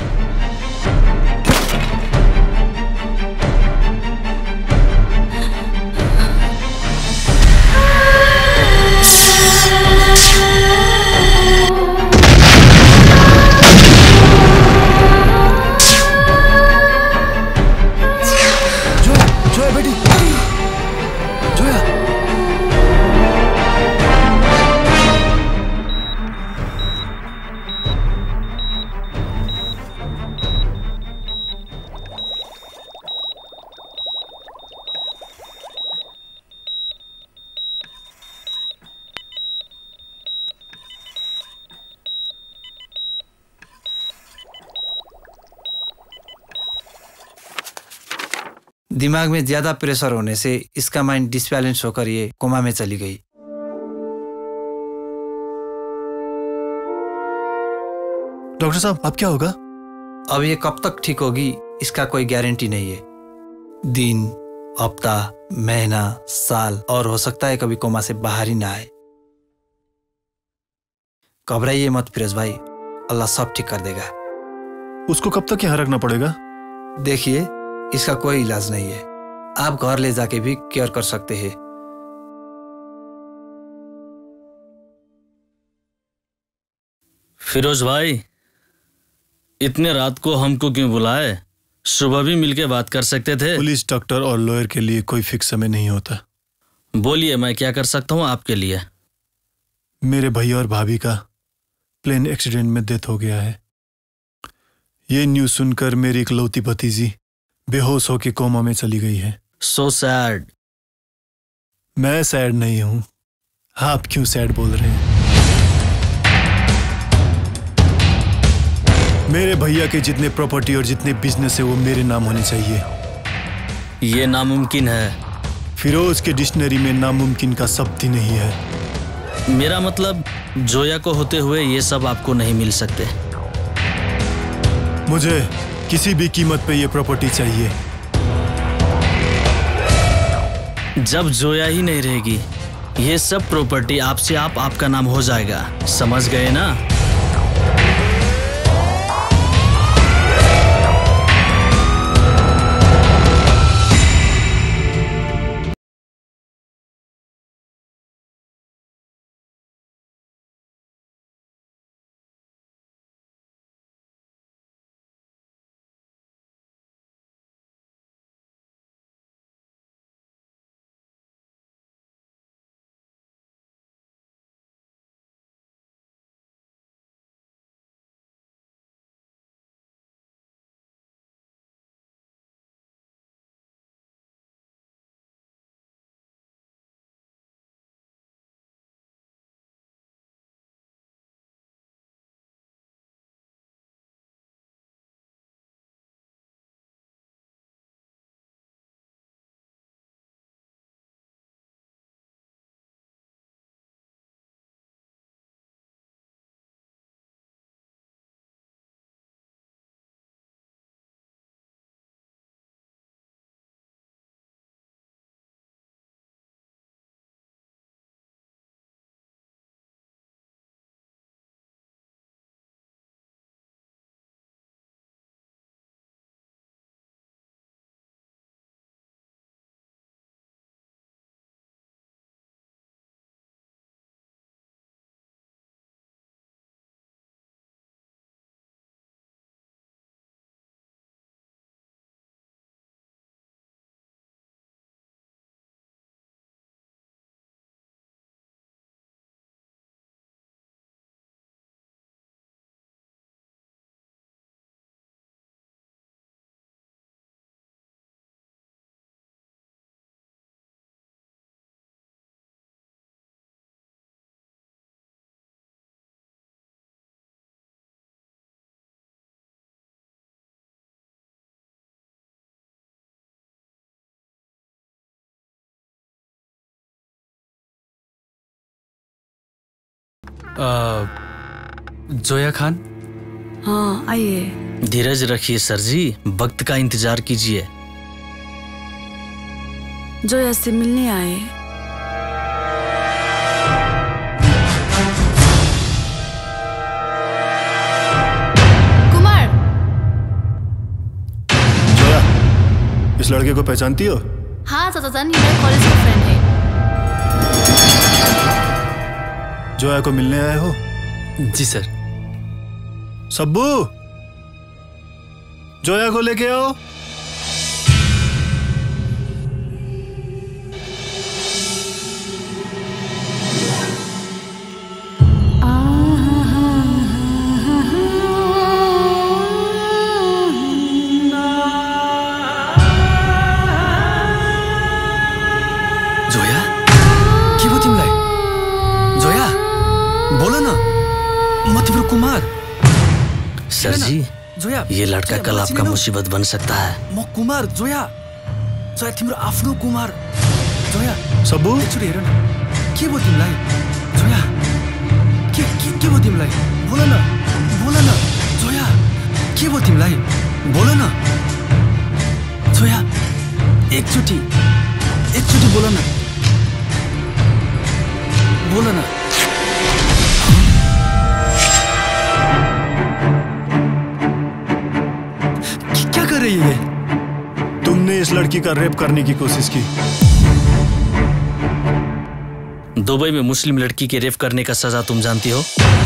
J: दिमाग में ज्यादा प्रेशर होने से इसका माइंड डिसबैलेंस होकर ये कोमा में चली गई।
Q: डॉक्टर साहब अब क्या होगा?
J: अब ये कब तक ठीक होगी इसका कोई गारंटी नहीं है। दिन, हफ्ता, महीना, साल और हो सकता है कभी कोमा से बाहर ही ना आए। घबराइए मत फिरोज भाई, अल्लाह सब ठीक कर देगा।
Q: उसको कब तक यहाँ रखना पड़ेगा?
J: देखिए इसका कोई इलाज नहीं है, आप घर ले जाके भी केयर कर सकते हैं।
L: फिरोज भाई इतने रात को हमको क्यों बुलाए? सुबह भी मिलके बात कर सकते थे।
Q: पुलिस, डॉक्टर और लॉयर के लिए कोई फिक्स समय नहीं होता।
L: बोलिए मैं क्या कर सकता हूँ आपके लिए?
Q: मेरे भैया और भाभी का प्लेन एक्सीडेंट में डेथ हो गया है। ये न्यूज़ सुनकर मेरी इकलौती भतीजी बेहोश होकर कोमा में चली गई है।
L: So sad.
Q: मैं सैड नहीं हूं, आप क्यों सैड बोल रहे हैं? मेरे भैया के जितने प्रॉपर्टी और जितने बिजनेस है वो मेरे नाम होने चाहिए।
L: ये नामुमकिन है।
Q: फिरोज के डिक्शनरी में नामुमकिन का शब्द ही नहीं है।
L: मेरा मतलब जोया को होते हुए ये सब आपको नहीं मिल सकते।
Q: मुझे किसी भी कीमत पे ये प्रॉपर्टी चाहिए।
L: जब जोया ही नहीं रहेगी ये सब प्रॉपर्टी आपसे आप आपका नाम हो जाएगा, समझ गए ना?
G: जोया खान।
C: हाँ आइए।
L: धीरज रखिए सर जी, वक्त का इंतजार कीजिए।
C: जोया से मिलने आए।
K: कुमार।
Q: जोया, इस लड़के को पहचानती हो?
K: हाँ चाचा जान, ये मेरा कॉलेज का फ्रेंड है।
Q: जोया को मिलने आए हो?
G: जी सर।
Q: सब्बू, जोया को लेके आओ।
G: जोया, के भयो तिमीलाई? जोया, बोल न, म तिम्रो कुमार।
L: सर जी,
G: जोया,
L: ये लड़का कल आपका मुसीबत बन सकता है।
G: म कुमार, जोया। जोया तिम्रो आफ्नो कुमार। जोया,
Q: सब्बू,
G: एकचोटि हेर न, के भयो तिमीलाई? जोया, के के के भयो तिमीलाई? बोल न, बोल न। जोया, के भयो तिमीलाई? बोल न। जोया, एकचोटि एकचोटि बोल न, बोल न। क्या कर रही है?
Q: तुमने इस लड़की का रेप करने की कोशिश की।
L: दुबई में मुस्लिम लड़की के रेप करने का सजा तुम जानती हो?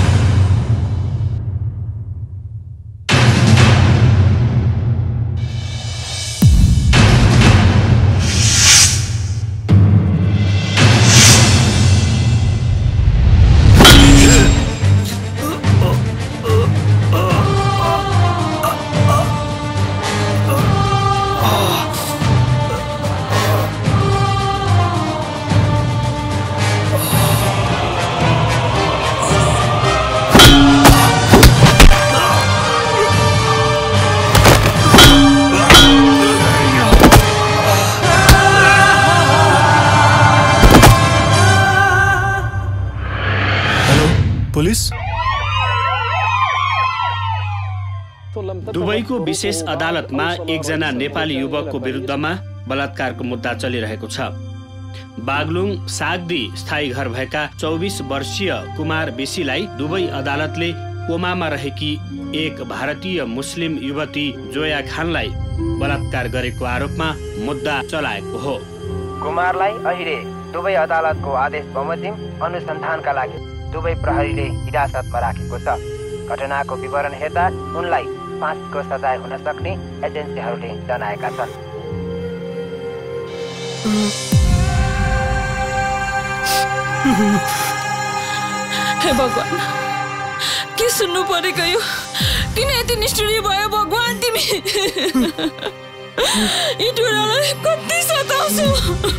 Q: पुलिस?
V: दुबईको विशेष अदालतमा एकजना नेपाली युवकको विरुद्धमा बलात्कारको मुद्दा चलिरहेको छ। बागलुङ सागदी स्थायी घर भएका चौबिस वर्षीय कुमार बेसीलाई दुबई अदालतले कोमामा रहेकी एक भारतीय मुस्लिम युवती जोया खानलाई बलात्कार गरेको आरोपमा मुद्दा चलाएको हो।
W: कुमारलाई अहिले दुबई अदालतको आदेश बमोजिम अनुसन्धानका लागि दुबई प्रहरीले हिरासतमा राखेको छ। घटनाको विवरण हेर्दा उनलाई फाँसीको सजाय हुन सक्ने एजेन्सीहरूले जनाएका छन्।
H: हे भगवान, के सुन्नु परेको यो? किन यति निष्ठुरी भयो भगवान तिमी? यी टुरालाई कति सताउँछु।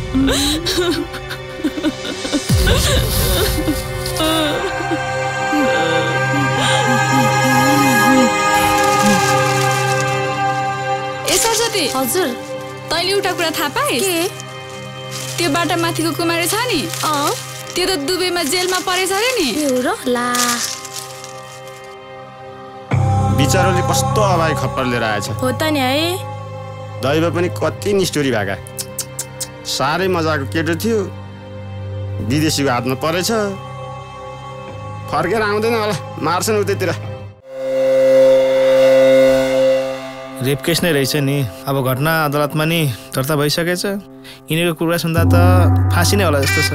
X: ए सरस्वती। हजुर। तैँले एउटा कुरा थाहा पाइस्? के? त्यो बाटा माथिको कुमारी छ नि, अँ त्यो त दुबईमा जेलमा परेछ अरे नि।
Y: र ला
Z: बिचारोले कस्तो अभाइ खप्पर लिएर आएछ।
Y: हो त नि है।
Z: दैव पनि कति निष्ठुरी भएका। साह्रै मजाको केटो थियो, विदेशीको हातमा परेछ, फर्केर आउँदैन होला, मार्छन् उतैतिर।
A: रेप केस नै रहेछ नि। अब घटना अदालतमा नि दर्ता भइसकेछ। यिनीहरूको कुरा सुन्दा त फाँसी नै होला जस्तो छ।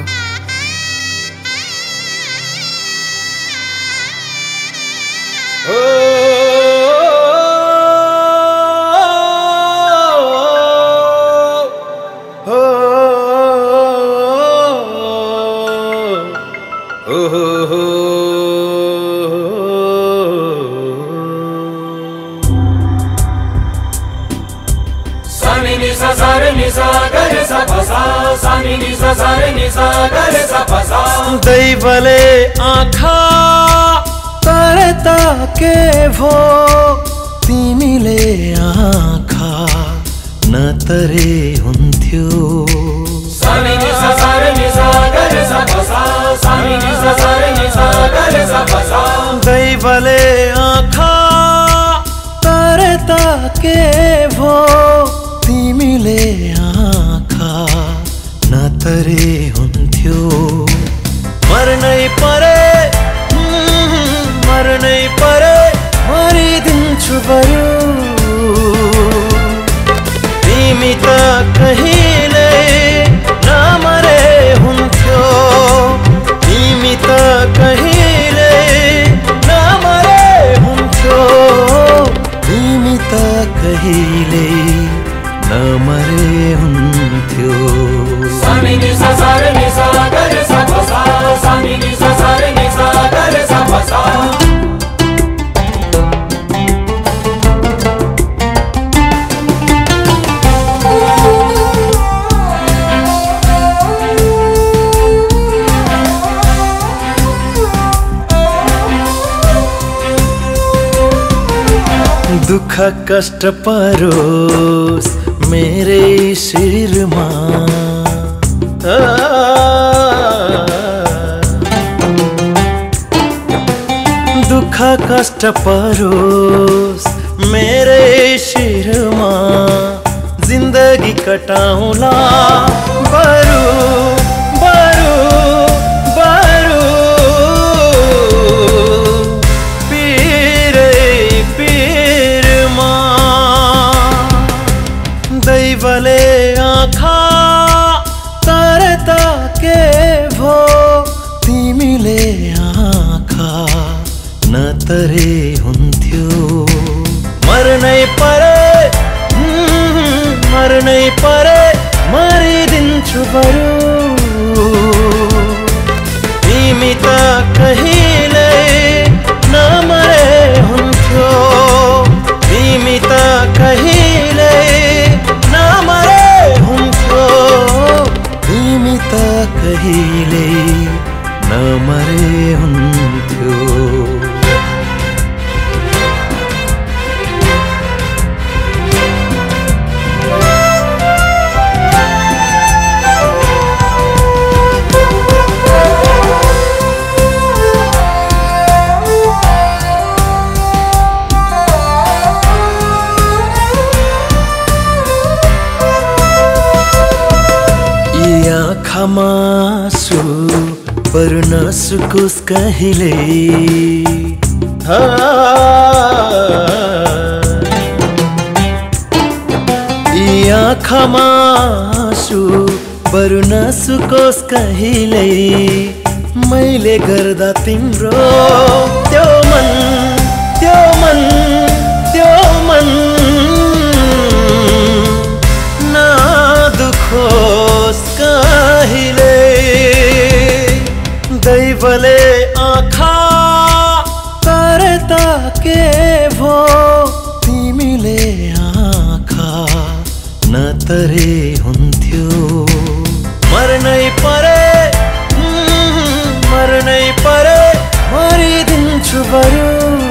I: दैवले आँखा तरता के भो, तिमीले आँखा नतरे हुन्थ्यो। सा नि सा सा रे नि सा गा रे सा सा सा नि सा सा रे नि सा गरे सा बसा
B: दैवले आँखा तारे ताके भो तिमीले आँखा नतरे हुन्थ्यो मर्नै परे मर्नै परे मरिदिन्छु बरु तिमी त कहिले नमरे हुन्थ्यो तिमी त कहिले नमरे हुन्थ्यो तिमी त कहिले नमरे हुन्थ्यो
I: सानी नि सा सा रे नि सा गरे सा बसा सानी नि सा सा रे नि सा गरे सा बसा
B: दुख कष्ट परोस मेरे शिरमा दुख कष्ट परोस मेरे शिरमा जिंदगी कटाऊला बरु बरु बरु दैवले आँखा तारे ताके भो तिमीले आँखा नतरे हुन्थ्यो मर्नै परे मर्नै परे मरिदिन्छु बरु तिमी त कहिले नमरे हुन्थ्यो तिमी त कहिले नमरे हुन्थ्यो तिमी त कहिले नमरे हुन्थ्यो आँखामासु पर्न सुकोस् कहिले यी आँखामासु पर्न सुकोस् कहिले मैले गर्दा तिम्रो त्यो मन त्यो मन त्यो मन न दुखोस् कहिले दैवले आँखा तारे ताके भो तिमीले आँखा नतरे हुन्थ्यो मर्नै परे मर्नै परे मरिदिन्छु बरु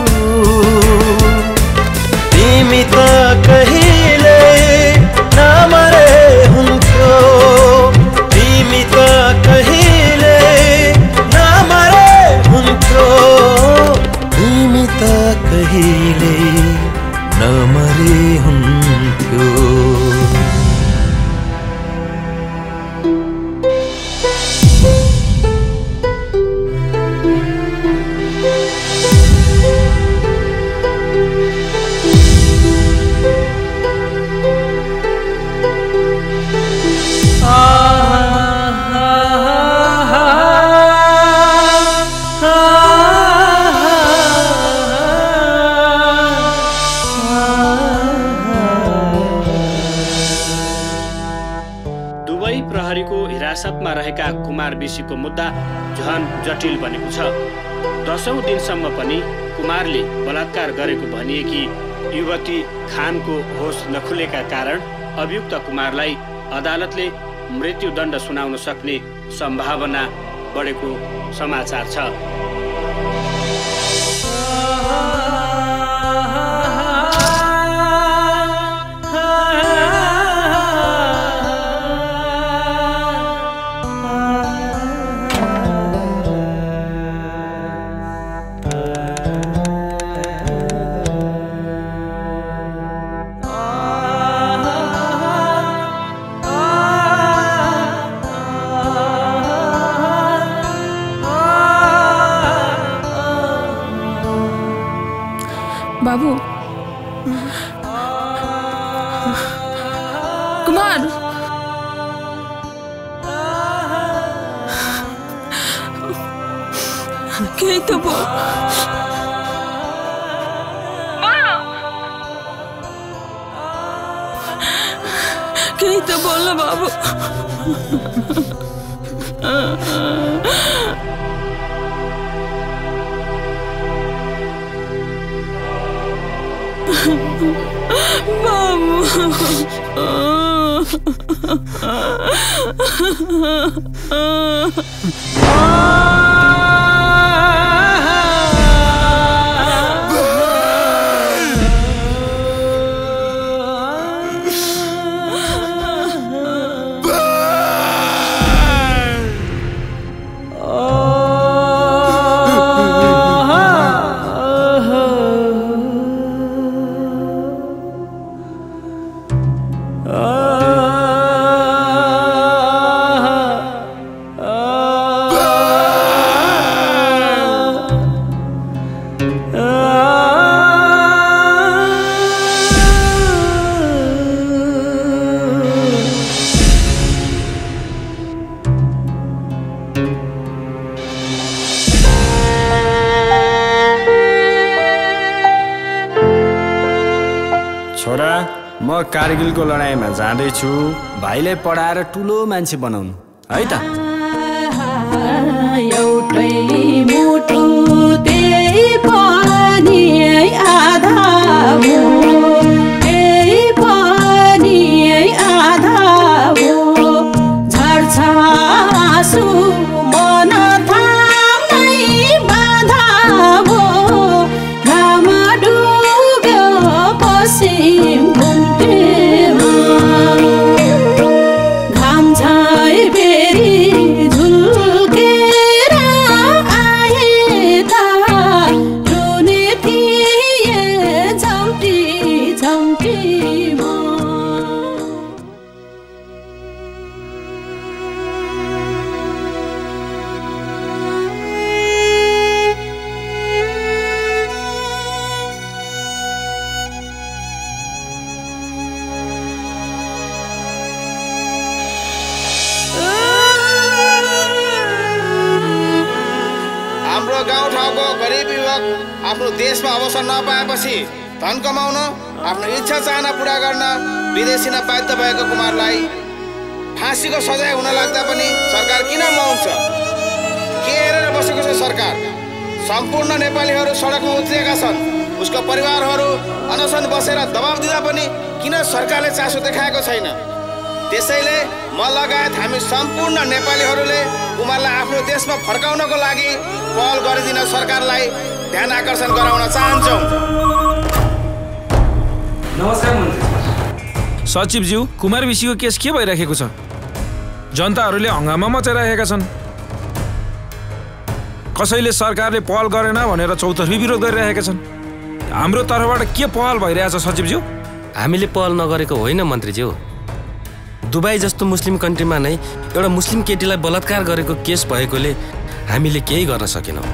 B: तिमी त कहिले नमरे हुन्थ्यो तिमी त कहिले नमरे हुन्थ्यो तिमी त कहिले नमरे हुन्थ्यो
V: हिरासतमा रहेका कुमार बिसीको मुद्दा झन जटिल बनेको छ। दशौं दिनसम्म पनि कुमारले बलात्कार गरेको भनिएकी युवती खानको होस नखुलेका कारण अभियुक्त कुमारलाई अदालतले मृत्युदण्ड सुनाउन सक्ने सम्भावना बढेको समाचार छ।
H: केही त बोल केही त बोल न बाबु
M: छोरा म कारगिलको लडाइँमा जाँदैछु भाइले पढाएर ठुलो मान्छे बनाउनु है त
D: एउटै मुटु त्यही पनि आधा हो त्यही पनि आधा हो झर्छ आँसु मन थाम्नै बाधा हो घाम डुब्यो पश्चिम घुम्टेमा घाम झै बेरी झुल्केर आए त रुने थिए झम्टी झम्टीमा
T: हाम्रो गाउँठाउँको गरिब युवक आफ्नो देशमा अवसर नपाएपछि धन कमाउन आफ्नो इच्छा चाहना पूरा गर्न विदेशिन बाध्य भएको कुमारलाई फाँसीको सजाय हुन लाग्दा पनि सरकार किन मौन छ? के हेरेर बसेको छ सरकार? सम्पूर्ण नेपालीहरू सडकमा उत्रिएका छन्। उसको परिवारहरू अनसन बसेर दबाब दिँदा पनि किन सरकारले चासो देखाएको छैन? त्यसैले म लगायत हामी सम्पूर्ण नेपालीहरूले कुमारलाई आफ्नो देशमा फर्काउनको लागि पहल गरिदिन सरकारलाई ध्यान आकर्षण गराउन चाहन्छौँ।
F: नमस्कार मन्त्री सचिवज्यू, कुमार विषीको केस के भइराखेको छ? जनताहरूले हङ्गामा मचाइरहेका छन्। कसैले सरकारले पहल गरेन भनेर चौतर्फी विरोध गरिरहेका छन्। हाम्रो तर्फबाट के पहल भइरहेछ सचिवज्यू?
N: हामीले पहल नगरेको होइन मन्त्रीज्यू। दुबई जस्तो मुस्लिम कन्ट्रीमा नै एउटा मुस्लिम केटीलाई बलात्कार गरेको केस भएकोले हामीले केही गर्न सकेनौँ।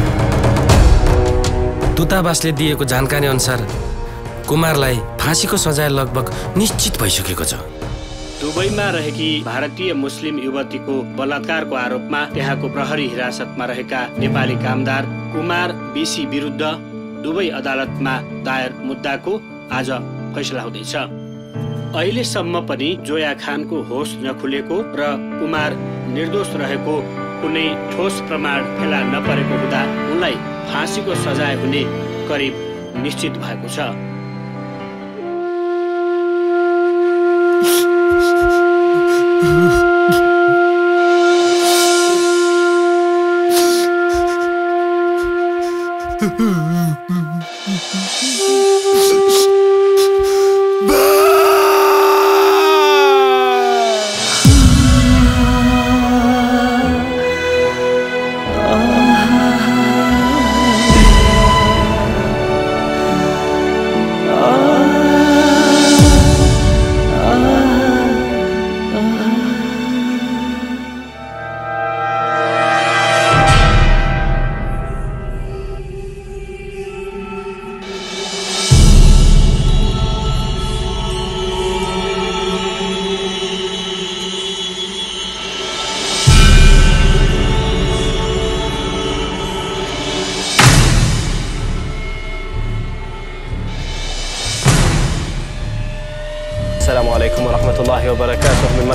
N: दूतावासले दिएको जानकारी अनुसार कुमारलाई फाँसीको सजाय लगभग निश्चित भइसकेको छ।
V: दुबईमा रहेकी भारतीय मुस्लिम युवतीको बलात्कारको आरोपमा त्यहाँको प्रहरी हिरासतमा रहेका नेपाली कामदार कुमार बिसी विरुद्ध दुबई अदालतमा दायर मुद्दाको आज फैसला हुँदैछ। अहिलेसम्म पनि जोया खानको होस नखुलेको र कुमार निर्दोष रहेको कुनै ठोस प्रमाण फेला नपरेको हुँदा उनलाई फाँसीको सजाय हुने करिब निश्चित भएको छ।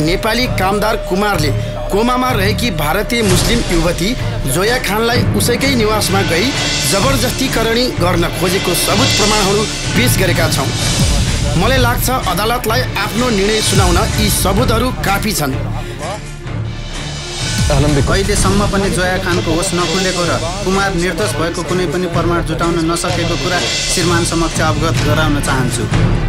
E: नेपाली कामदार कुमारले कोमामा रहेकी भारतीय मुस्लिम युवती जोया खानलाई उसैकै निवासमा गई जबरजस्तीकरणी गर्न खोजेको सबुत प्रमाणहरू पेश गरेका छौँ। मलाई लाग्छ अदालतलाई आफ्नो निर्णय सुनाउन यी सबुतहरू काफी छन्।
O: अहिलेसम्म पनि जोया खानको होस नखुलेको र कुमार निर्दोष भएको कुनै पनि प्रमाण जुटाउन नसकेको कुरा श्रीमान समक्ष अवगत गराउन चाहन्छु।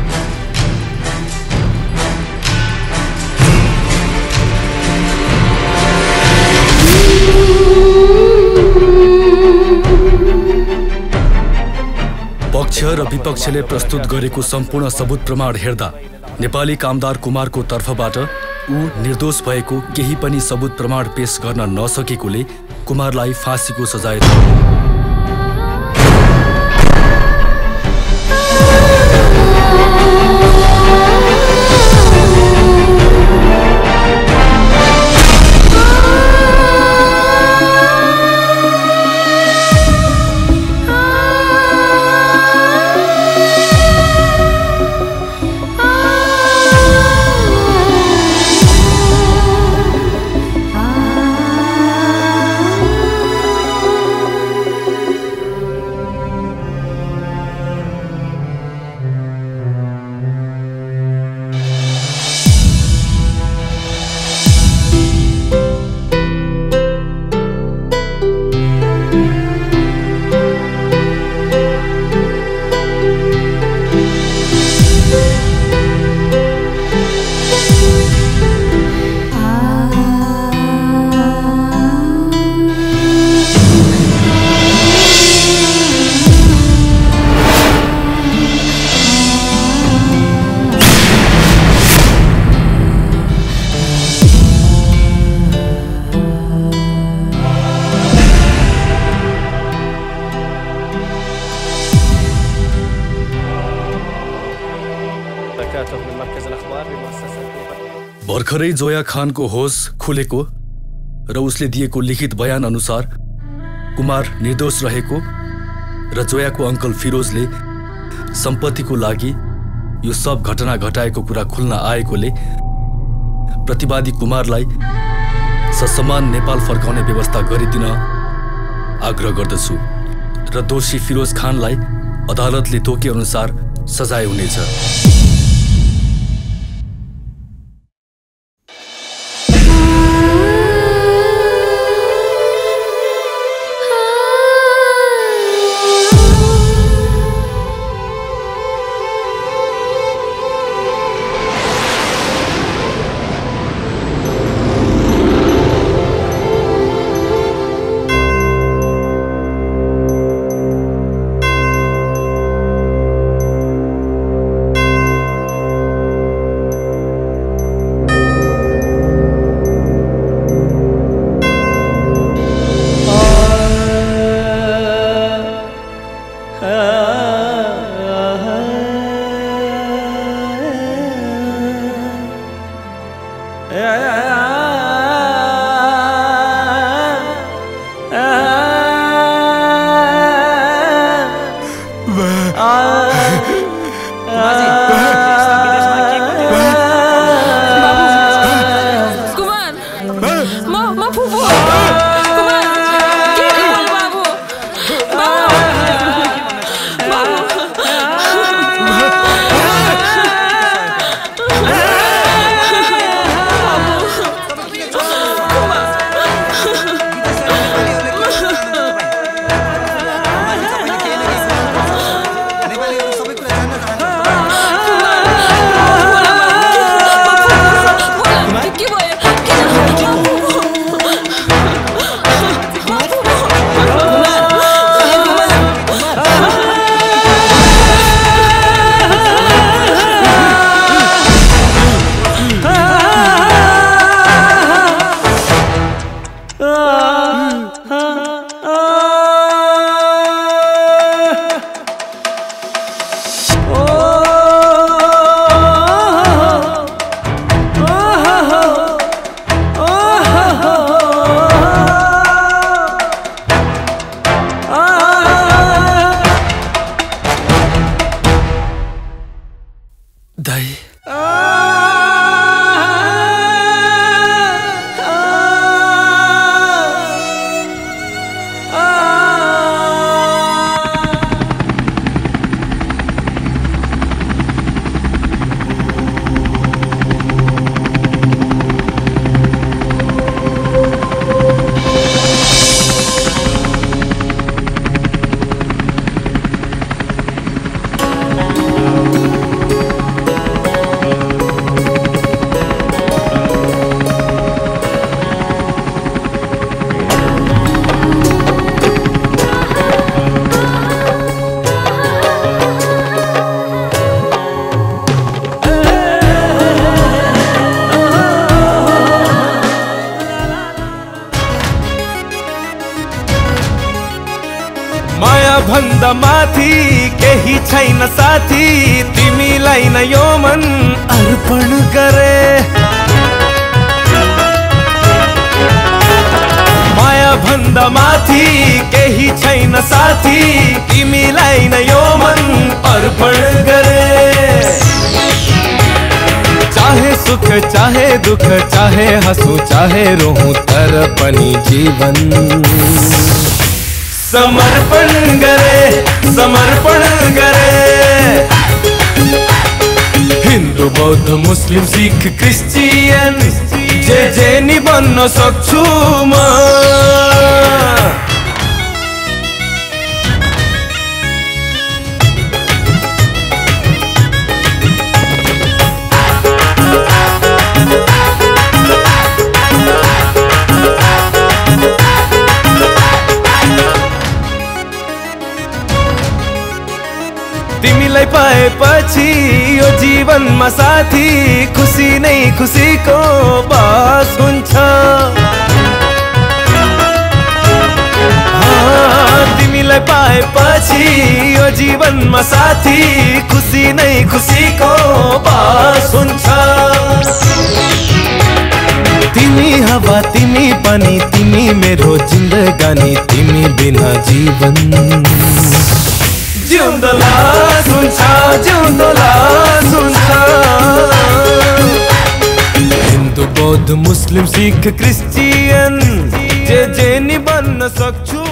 G: पक्ष र विपक्षले प्रस्तुत गरेको सम्पूर्ण सबुत प्रमाण हेर्दा नेपाली कामदार कुमारको तर्फबाट ऊ निर्दोष भएको केही पनि सबुत प्रमाण पेश गर्न नसकेकोले कुमारलाई फाँसीको सजाय भर्खरै जोया खानको होस खुलेको र उसले दिएको लिखित बयान अनुसार कुमार निर्दोष रहेको र जोयाको अङ्कल फिरोजले सम्पत्तिको लागि यो सब घटना घटाएको कुरा खुल्न आएकोले प्रतिवादी कुमारलाई ससम्मान नेपाल फर्काउने व्यवस्था गरिदिन आग्रह गर्दछु र दोषी फिरोज खानलाई अदालतले तोके अनुसार सजाय हुनेछ।
I: माथि केही छैन साथी तिमीलाई न यो मन अर्पण गरे माया भन्दा माथि केही छैन साथी तिमीलाई न यो मन अर्पण गरे चाहे सुख चाहे दुख चाहे हंसू चाहे रोहूं तर पनि जीवन समर्पण गरे समर्पण गरे हिन्दू बौद्ध मुस्लिम सिख क्रिस्चियन जे जे नि बन्न सक्छु म तिमीलाई पाएपछि यो जीवनमा साथी खुसी नै खुसीको बास हुन्छ तिमीलाई पाएपछि यो जीवनमा साथी खुसी नै खुसीको बास हुन्छ तिमी हवा तिमी पनि तिमी मेरो जिन्दगानी तिमी बिना जीवन जिउँदो लास हुन्छ जिउँदो लास हुन्छ हिन्दू बौद्ध मुस्लिम सिख क्रिस्चियन जे जे नि बन्न सक्छु